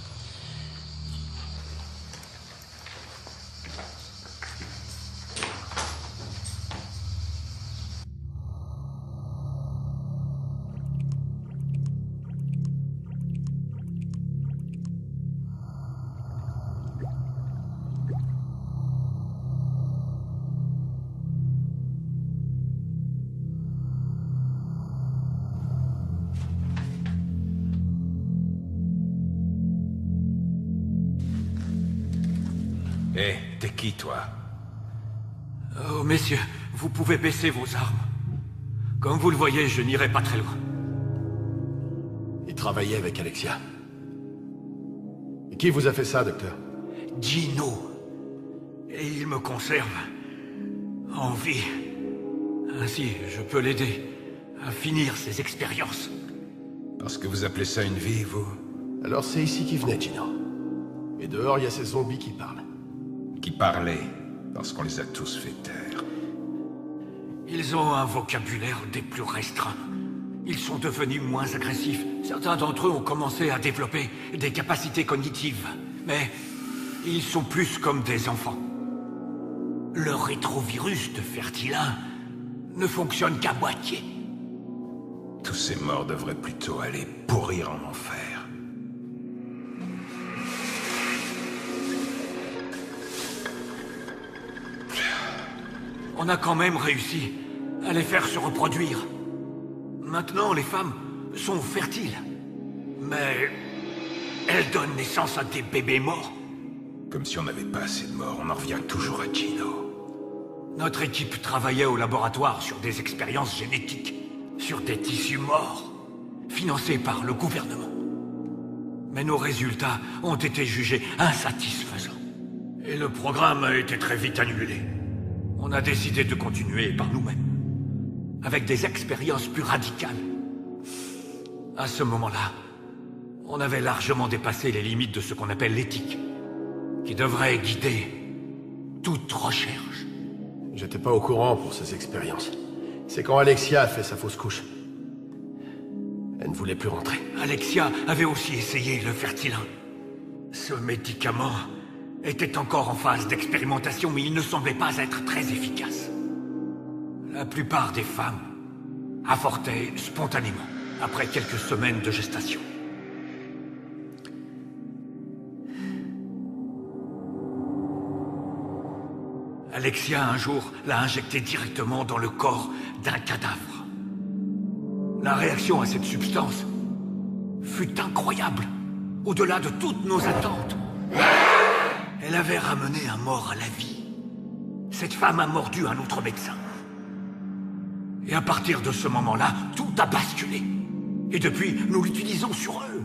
Hé, t'es qui, toi? Oh, messieurs, vous pouvez baisser vos armes. Comme vous le voyez, je n'irai pas très loin. Il travaillait avec Alexia. Et qui vous a fait ça, docteur? Gino. Et il me conserve en vie. Ainsi, je peux l'aider à finir ses expériences. Parce que vous appelez ça une vie, vous? Alors c'est ici qu'il venait, Gino. Et dehors, il y a ces zombies qui parlent. Qui parlaient, parce qu'on les a tous fait taire. Ils ont un vocabulaire des plus restreints. Ils sont devenus moins agressifs. Certains d'entre eux ont commencé à développer des capacités cognitives. Mais ils sont plus comme des enfants. Le rétrovirus de Fertilin ne fonctionne qu'à moitié. Tous ces morts devraient plutôt aller pourrir en enfer. On a quand même réussi à les faire se reproduire. Maintenant, les femmes sont fertiles. Mais elles donnent naissance à des bébés morts. Comme si on n'avait pas assez de morts, on en revient toujours à Gino. Notre équipe travaillait au laboratoire sur des expériences génétiques, sur des tissus morts, financés par le gouvernement. Mais nos résultats ont été jugés insatisfaisants. Et le programme a été très vite annulé. On a décidé de continuer par nous-mêmes, avec des expériences plus radicales. À ce moment-là, on avait largement dépassé les limites de ce qu'on appelle l'éthique, qui devrait guider toute recherche. J'étais pas au courant pour ces expériences. C'est quand Alexia a fait sa fausse couche. Elle ne voulait plus rentrer. Alexia avait aussi essayé le Fertilin. Ce médicament était encore en phase d'expérimentation, mais il ne semblait pas être très efficace. La plupart des femmes avortaient spontanément, après quelques semaines de gestation. Alexia, un jour, l'a injecté directement dans le corps d'un cadavre. La réaction à cette substance fut incroyable, au-delà de toutes nos attentes. Elle avait ramené un mort à la vie. Cette femme a mordu un autre médecin. Et à partir de ce moment-là, tout a basculé. Et depuis, nous l'utilisons sur eux.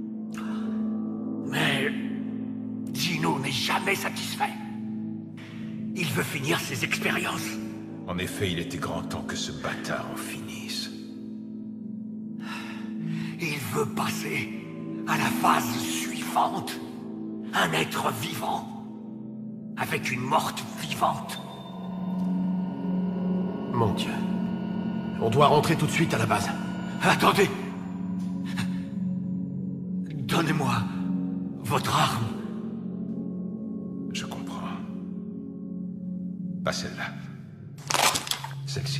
Mais Gino n'est jamais satisfait. Il veut finir ses expériences. En effet, il était grand temps que ce bâtard en finisse. Il veut passer à la phase suivante. Un être vivant. Avec une morte vivante. Mon Dieu. On doit rentrer tout de suite à la base. Attendez. Donnez-moi votre arme. Je comprends. Pas celle-là. Celle-ci.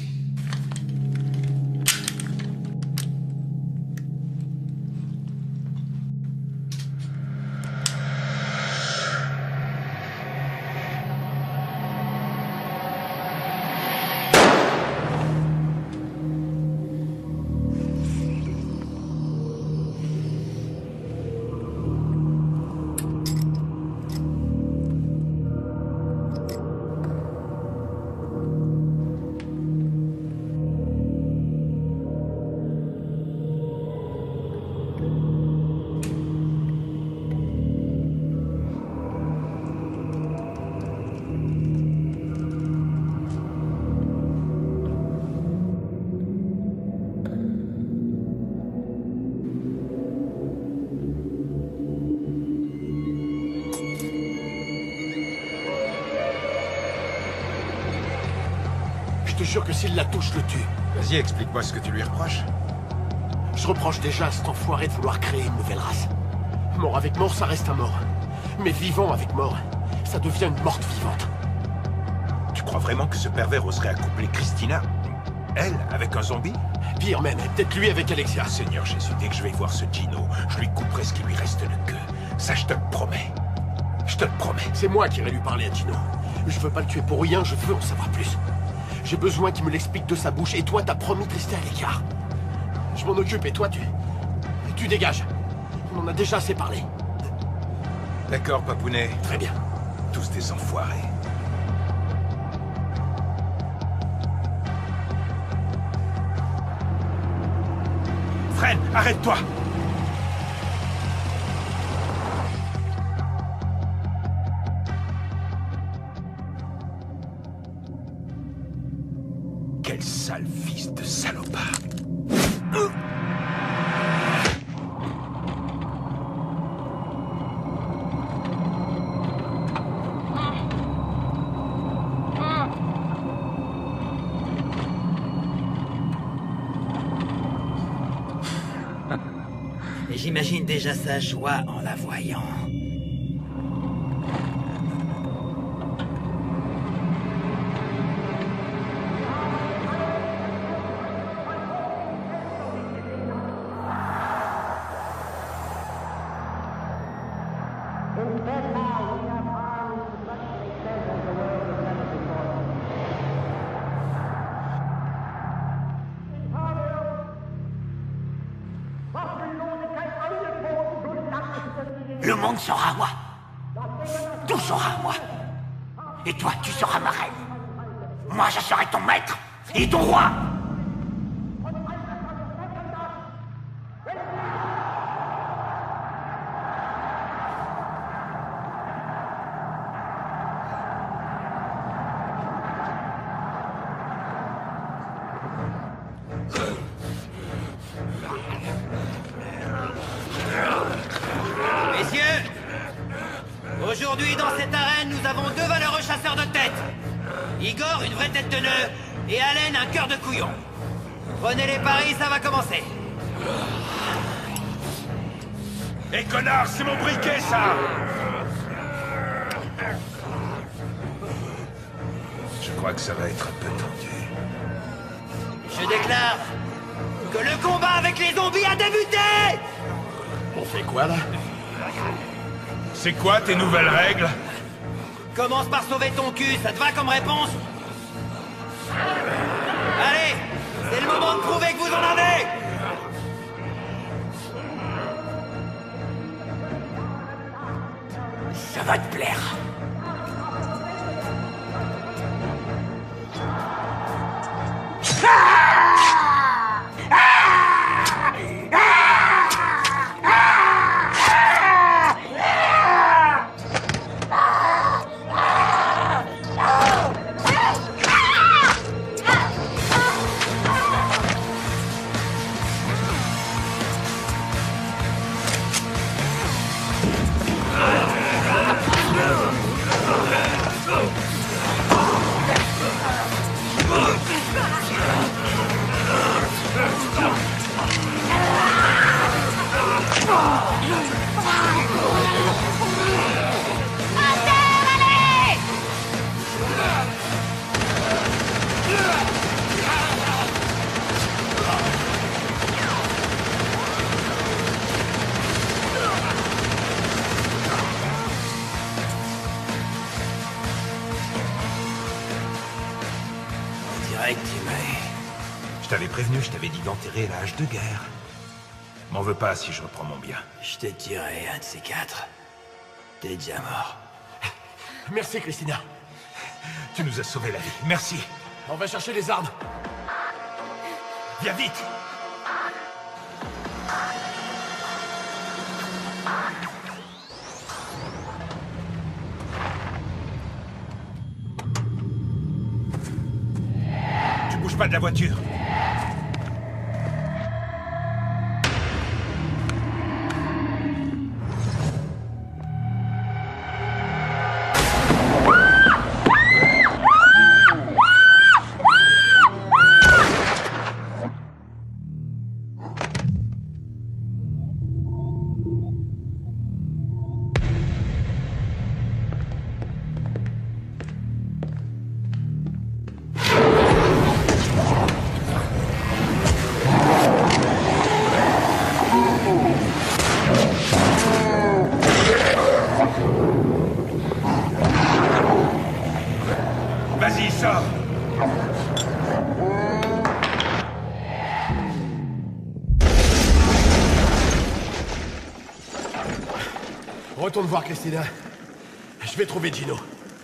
Je te jure que s'il la touche, je le tue. Vas-y, explique-moi ce que tu lui reproches. Je reproche déjà à cet enfoiré de vouloir créer une nouvelle race. Mort avec mort, ça reste un mort. Mais vivant avec mort, ça devient une morte vivante. Tu crois vraiment que ce pervers oserait accoupler Christina, elle, avec un zombie? Pire même, peut-être lui avec Alexia. Seigneur Jésus, dès que je vais voir ce Gino, je lui couperai ce qui lui reste de queue. Ça, je te le promets. Je te le promets. C'est moi qui irai lui parler à Gino. Je veux pas le tuer pour rien, je veux en savoir plus. J'ai besoin qu'il me l'explique de sa bouche, et toi, t'as promis de rester à l'écart. Je m'en occupe, et toi, tu... Tu dégages. On en a déjà assez parlé. D'accord, Papounet. Très bien. Tous des enfoirés. Freine, arrête-toi! Quel sale fils de salopard! Et j'imagine déjà sa joie en la voyant. Le monde sera à moi. Tout sera à moi. Et toi, tu seras ma reine. Moi, je serai ton maître et ton roi. Aujourd'hui, dans cette arène, nous avons deux valeureux chasseurs de tête. Igor, une vraie tête de nœud, et Allen, un cœur de couillon. Prenez les paris, ça va commencer. Hé, connard, c'est mon briquet, ça! Je crois que ça va être un peu tendu. Je déclare que le combat avec les zombies a débuté! On fait quoi, là? C'est quoi tes nouvelles règles? Commence par sauver ton cul, ça te va comme réponse? Allez! C'est le moment de prouver que vous en avez! Ça va te plaire. Je t'avais prévenu, je t'avais dit d'enterrer la hache de guerre. M'en veux pas si je reprends mon bien. Je t'ai tiré un de ces quatre. T'es déjà mort. Merci, Christina. Tu nous as sauvé la vie. Merci. On va chercher les armes. Viens vite. Tu bouges pas de la voiture. Vas-y, sors. Retourne voir Christina. Je vais trouver Gino.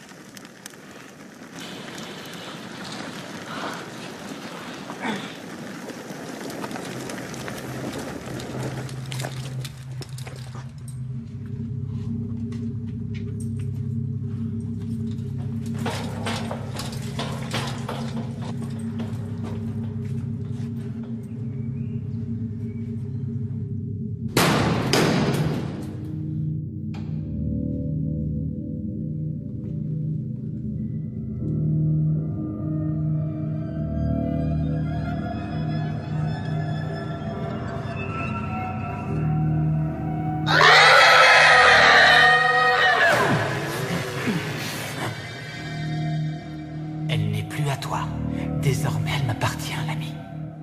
Désormais, elle m'appartient, l'ami.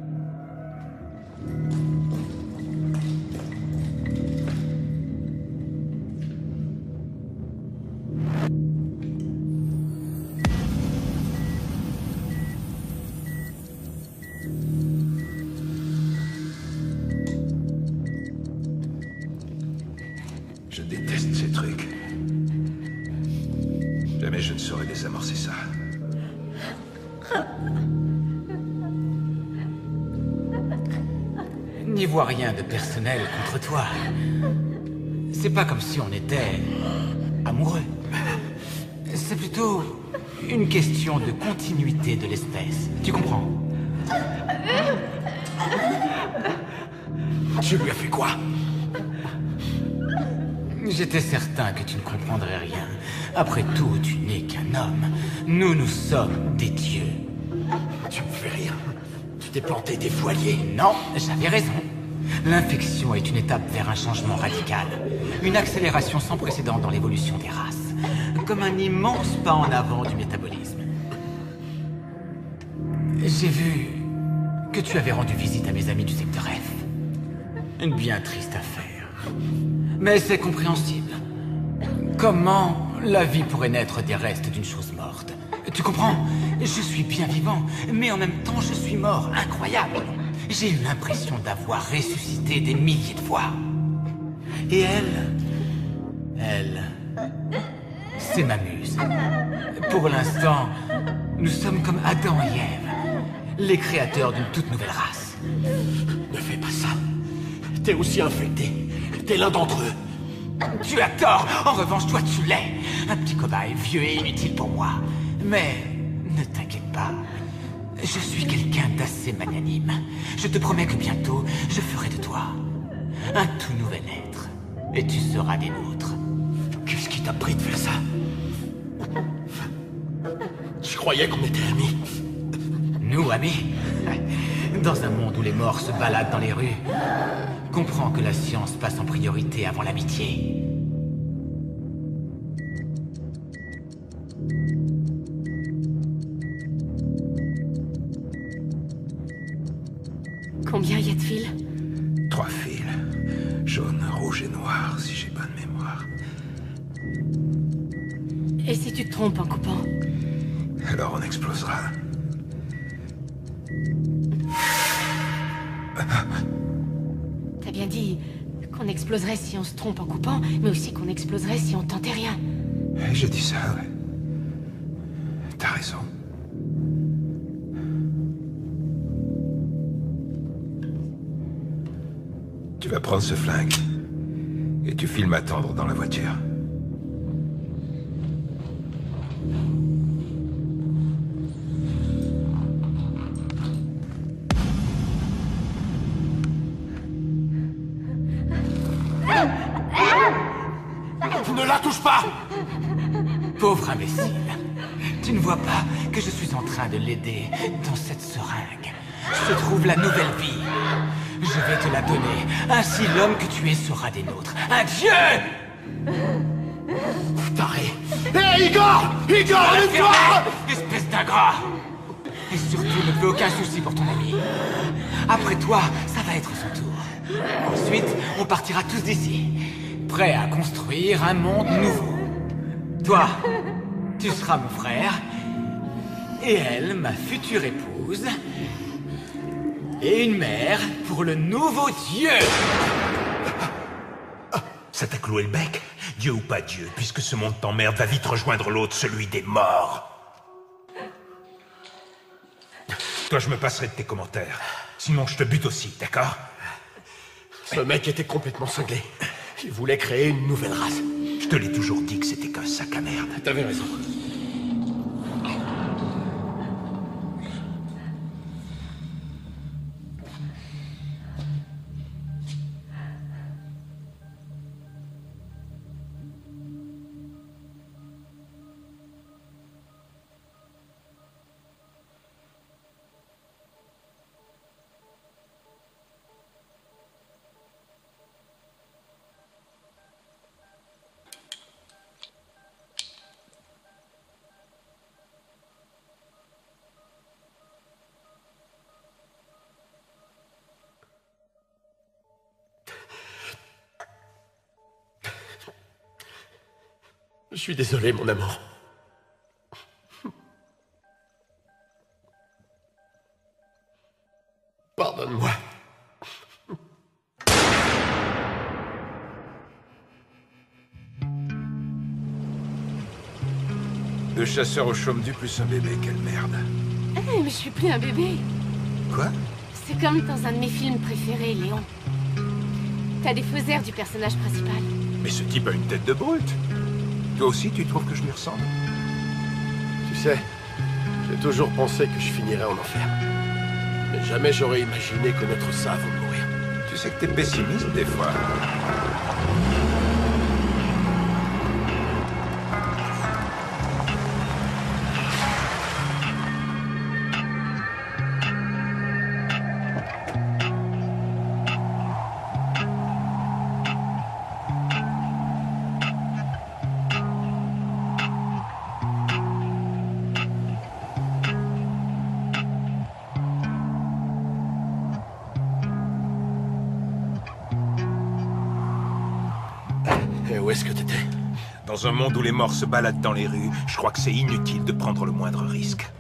Je déteste ces trucs. Jamais je ne saurais désamorcer ça. N'y vois rien de personnel contre toi. C'est pas comme si on était amoureux. C'est plutôt une question de continuité de l'espèce. Tu comprends? Tu lui as fait quoi? J'étais certain que tu ne comprendrais rien. Après tout, tu n'es qu'un homme. Nous, nous sommes des dieux. Tu me fais rire. Tu t'es planté des foyers. Non, j'avais raison. L'infection est une étape vers un changement radical. Une accélération sans précédent dans l'évolution des races. Comme un immense pas en avant du métabolisme. J'ai vu que tu avais rendu visite à mes amis du secteur F. Une bien triste affaire. Mais c'est compréhensible. Comment la vie pourrait naître des restes d'une chose morte? Tu comprends? Je suis bien vivant, mais en même temps je suis mort. Incroyable. J'ai eu l'impression d'avoir ressuscité des milliers de fois. Et elle... Elle... C'est ma muse. Pour l'instant, nous sommes comme Adam et Ève, les créateurs d'une toute nouvelle race. Ne fais pas ça. T'es aussi infecté. T'es l'un d'entre eux. Tu as tort. En revanche, toi, tu l'es. Un petit cobaye vieux et inutile pour moi. Mais ne t'inquiète pas. Je suis quelqu'un d'assez magnanime. Je te promets que bientôt, je ferai de toi un tout nouvel être. Et tu seras des nôtres. Qu'est-ce qui t'a pris de faire ça? Je croyais qu'on était amis. Nous, amis? Dans un monde où les morts se baladent dans les rues, comprends que la science passe en priorité avant l'amitié. Combien y a de fils? Trois fils. Jaune, rouge et noir, si j'ai bonne mémoire. Et si tu te trompes en coupant? Alors on explosera. T'as bien dit qu'on exploserait si on se trompe en coupant, mais aussi qu'on exploserait si on tentait rien. J'ai dit ça, ouais. T'as raison. Tu vas prendre ce flingue. Et tu files m'attendre dans la voiture. Ne la touche pas! Pauvre imbécile. Tu ne vois pas que je suis en train de l'aider dans cette seringue. Se trouve la nouvelle vie. Je vais te la donner. Ainsi, l'homme que tu es sera des nôtres. Un dieu! Taré! Hé, hey, Igor! Igor, allume-toi! Espèce d'ingrat! Et surtout, ne fais aucun souci pour ton ami. Après toi, ça va être son tour. Ensuite, on partira tous d'ici. Prêts à construire un monde nouveau. Toi, tu seras mon frère. Et elle, ma future épouse. Et une mère pour le nouveau Dieu. Ça t'a cloué le bec? Dieu ou pas Dieu, puisque ce monde t'emmerde, va vite rejoindre l'autre, celui des morts. Toi, je me passerai de tes commentaires. Sinon, je te bute aussi, d'accord? Ce mec était complètement cinglé. Il voulait créer une nouvelle race. Je te l'ai toujours dit que c'était qu'un sac à merde. T'avais raison. Je suis désolé, mon amour. Pardonne-moi. Deux chasseurs au chaume du plus un bébé, quelle merde. Hey, mais je suis plus un bébé. Quoi? C'est comme dans un de mes films préférés, Léon. T'as des faux airs du personnage principal. Mais ce type a une tête de brute. Toi aussi, tu trouves que je lui ressemble? Tu sais, j'ai toujours pensé que je finirais en enfer. Mais jamais j'aurais imaginé connaître ça avant de mourir. Tu sais que t'es pessimiste des fois. Et où est-ce que t'étais? Dans un monde où les morts se baladent dans les rues, je crois que c'est inutile de prendre le moindre risque.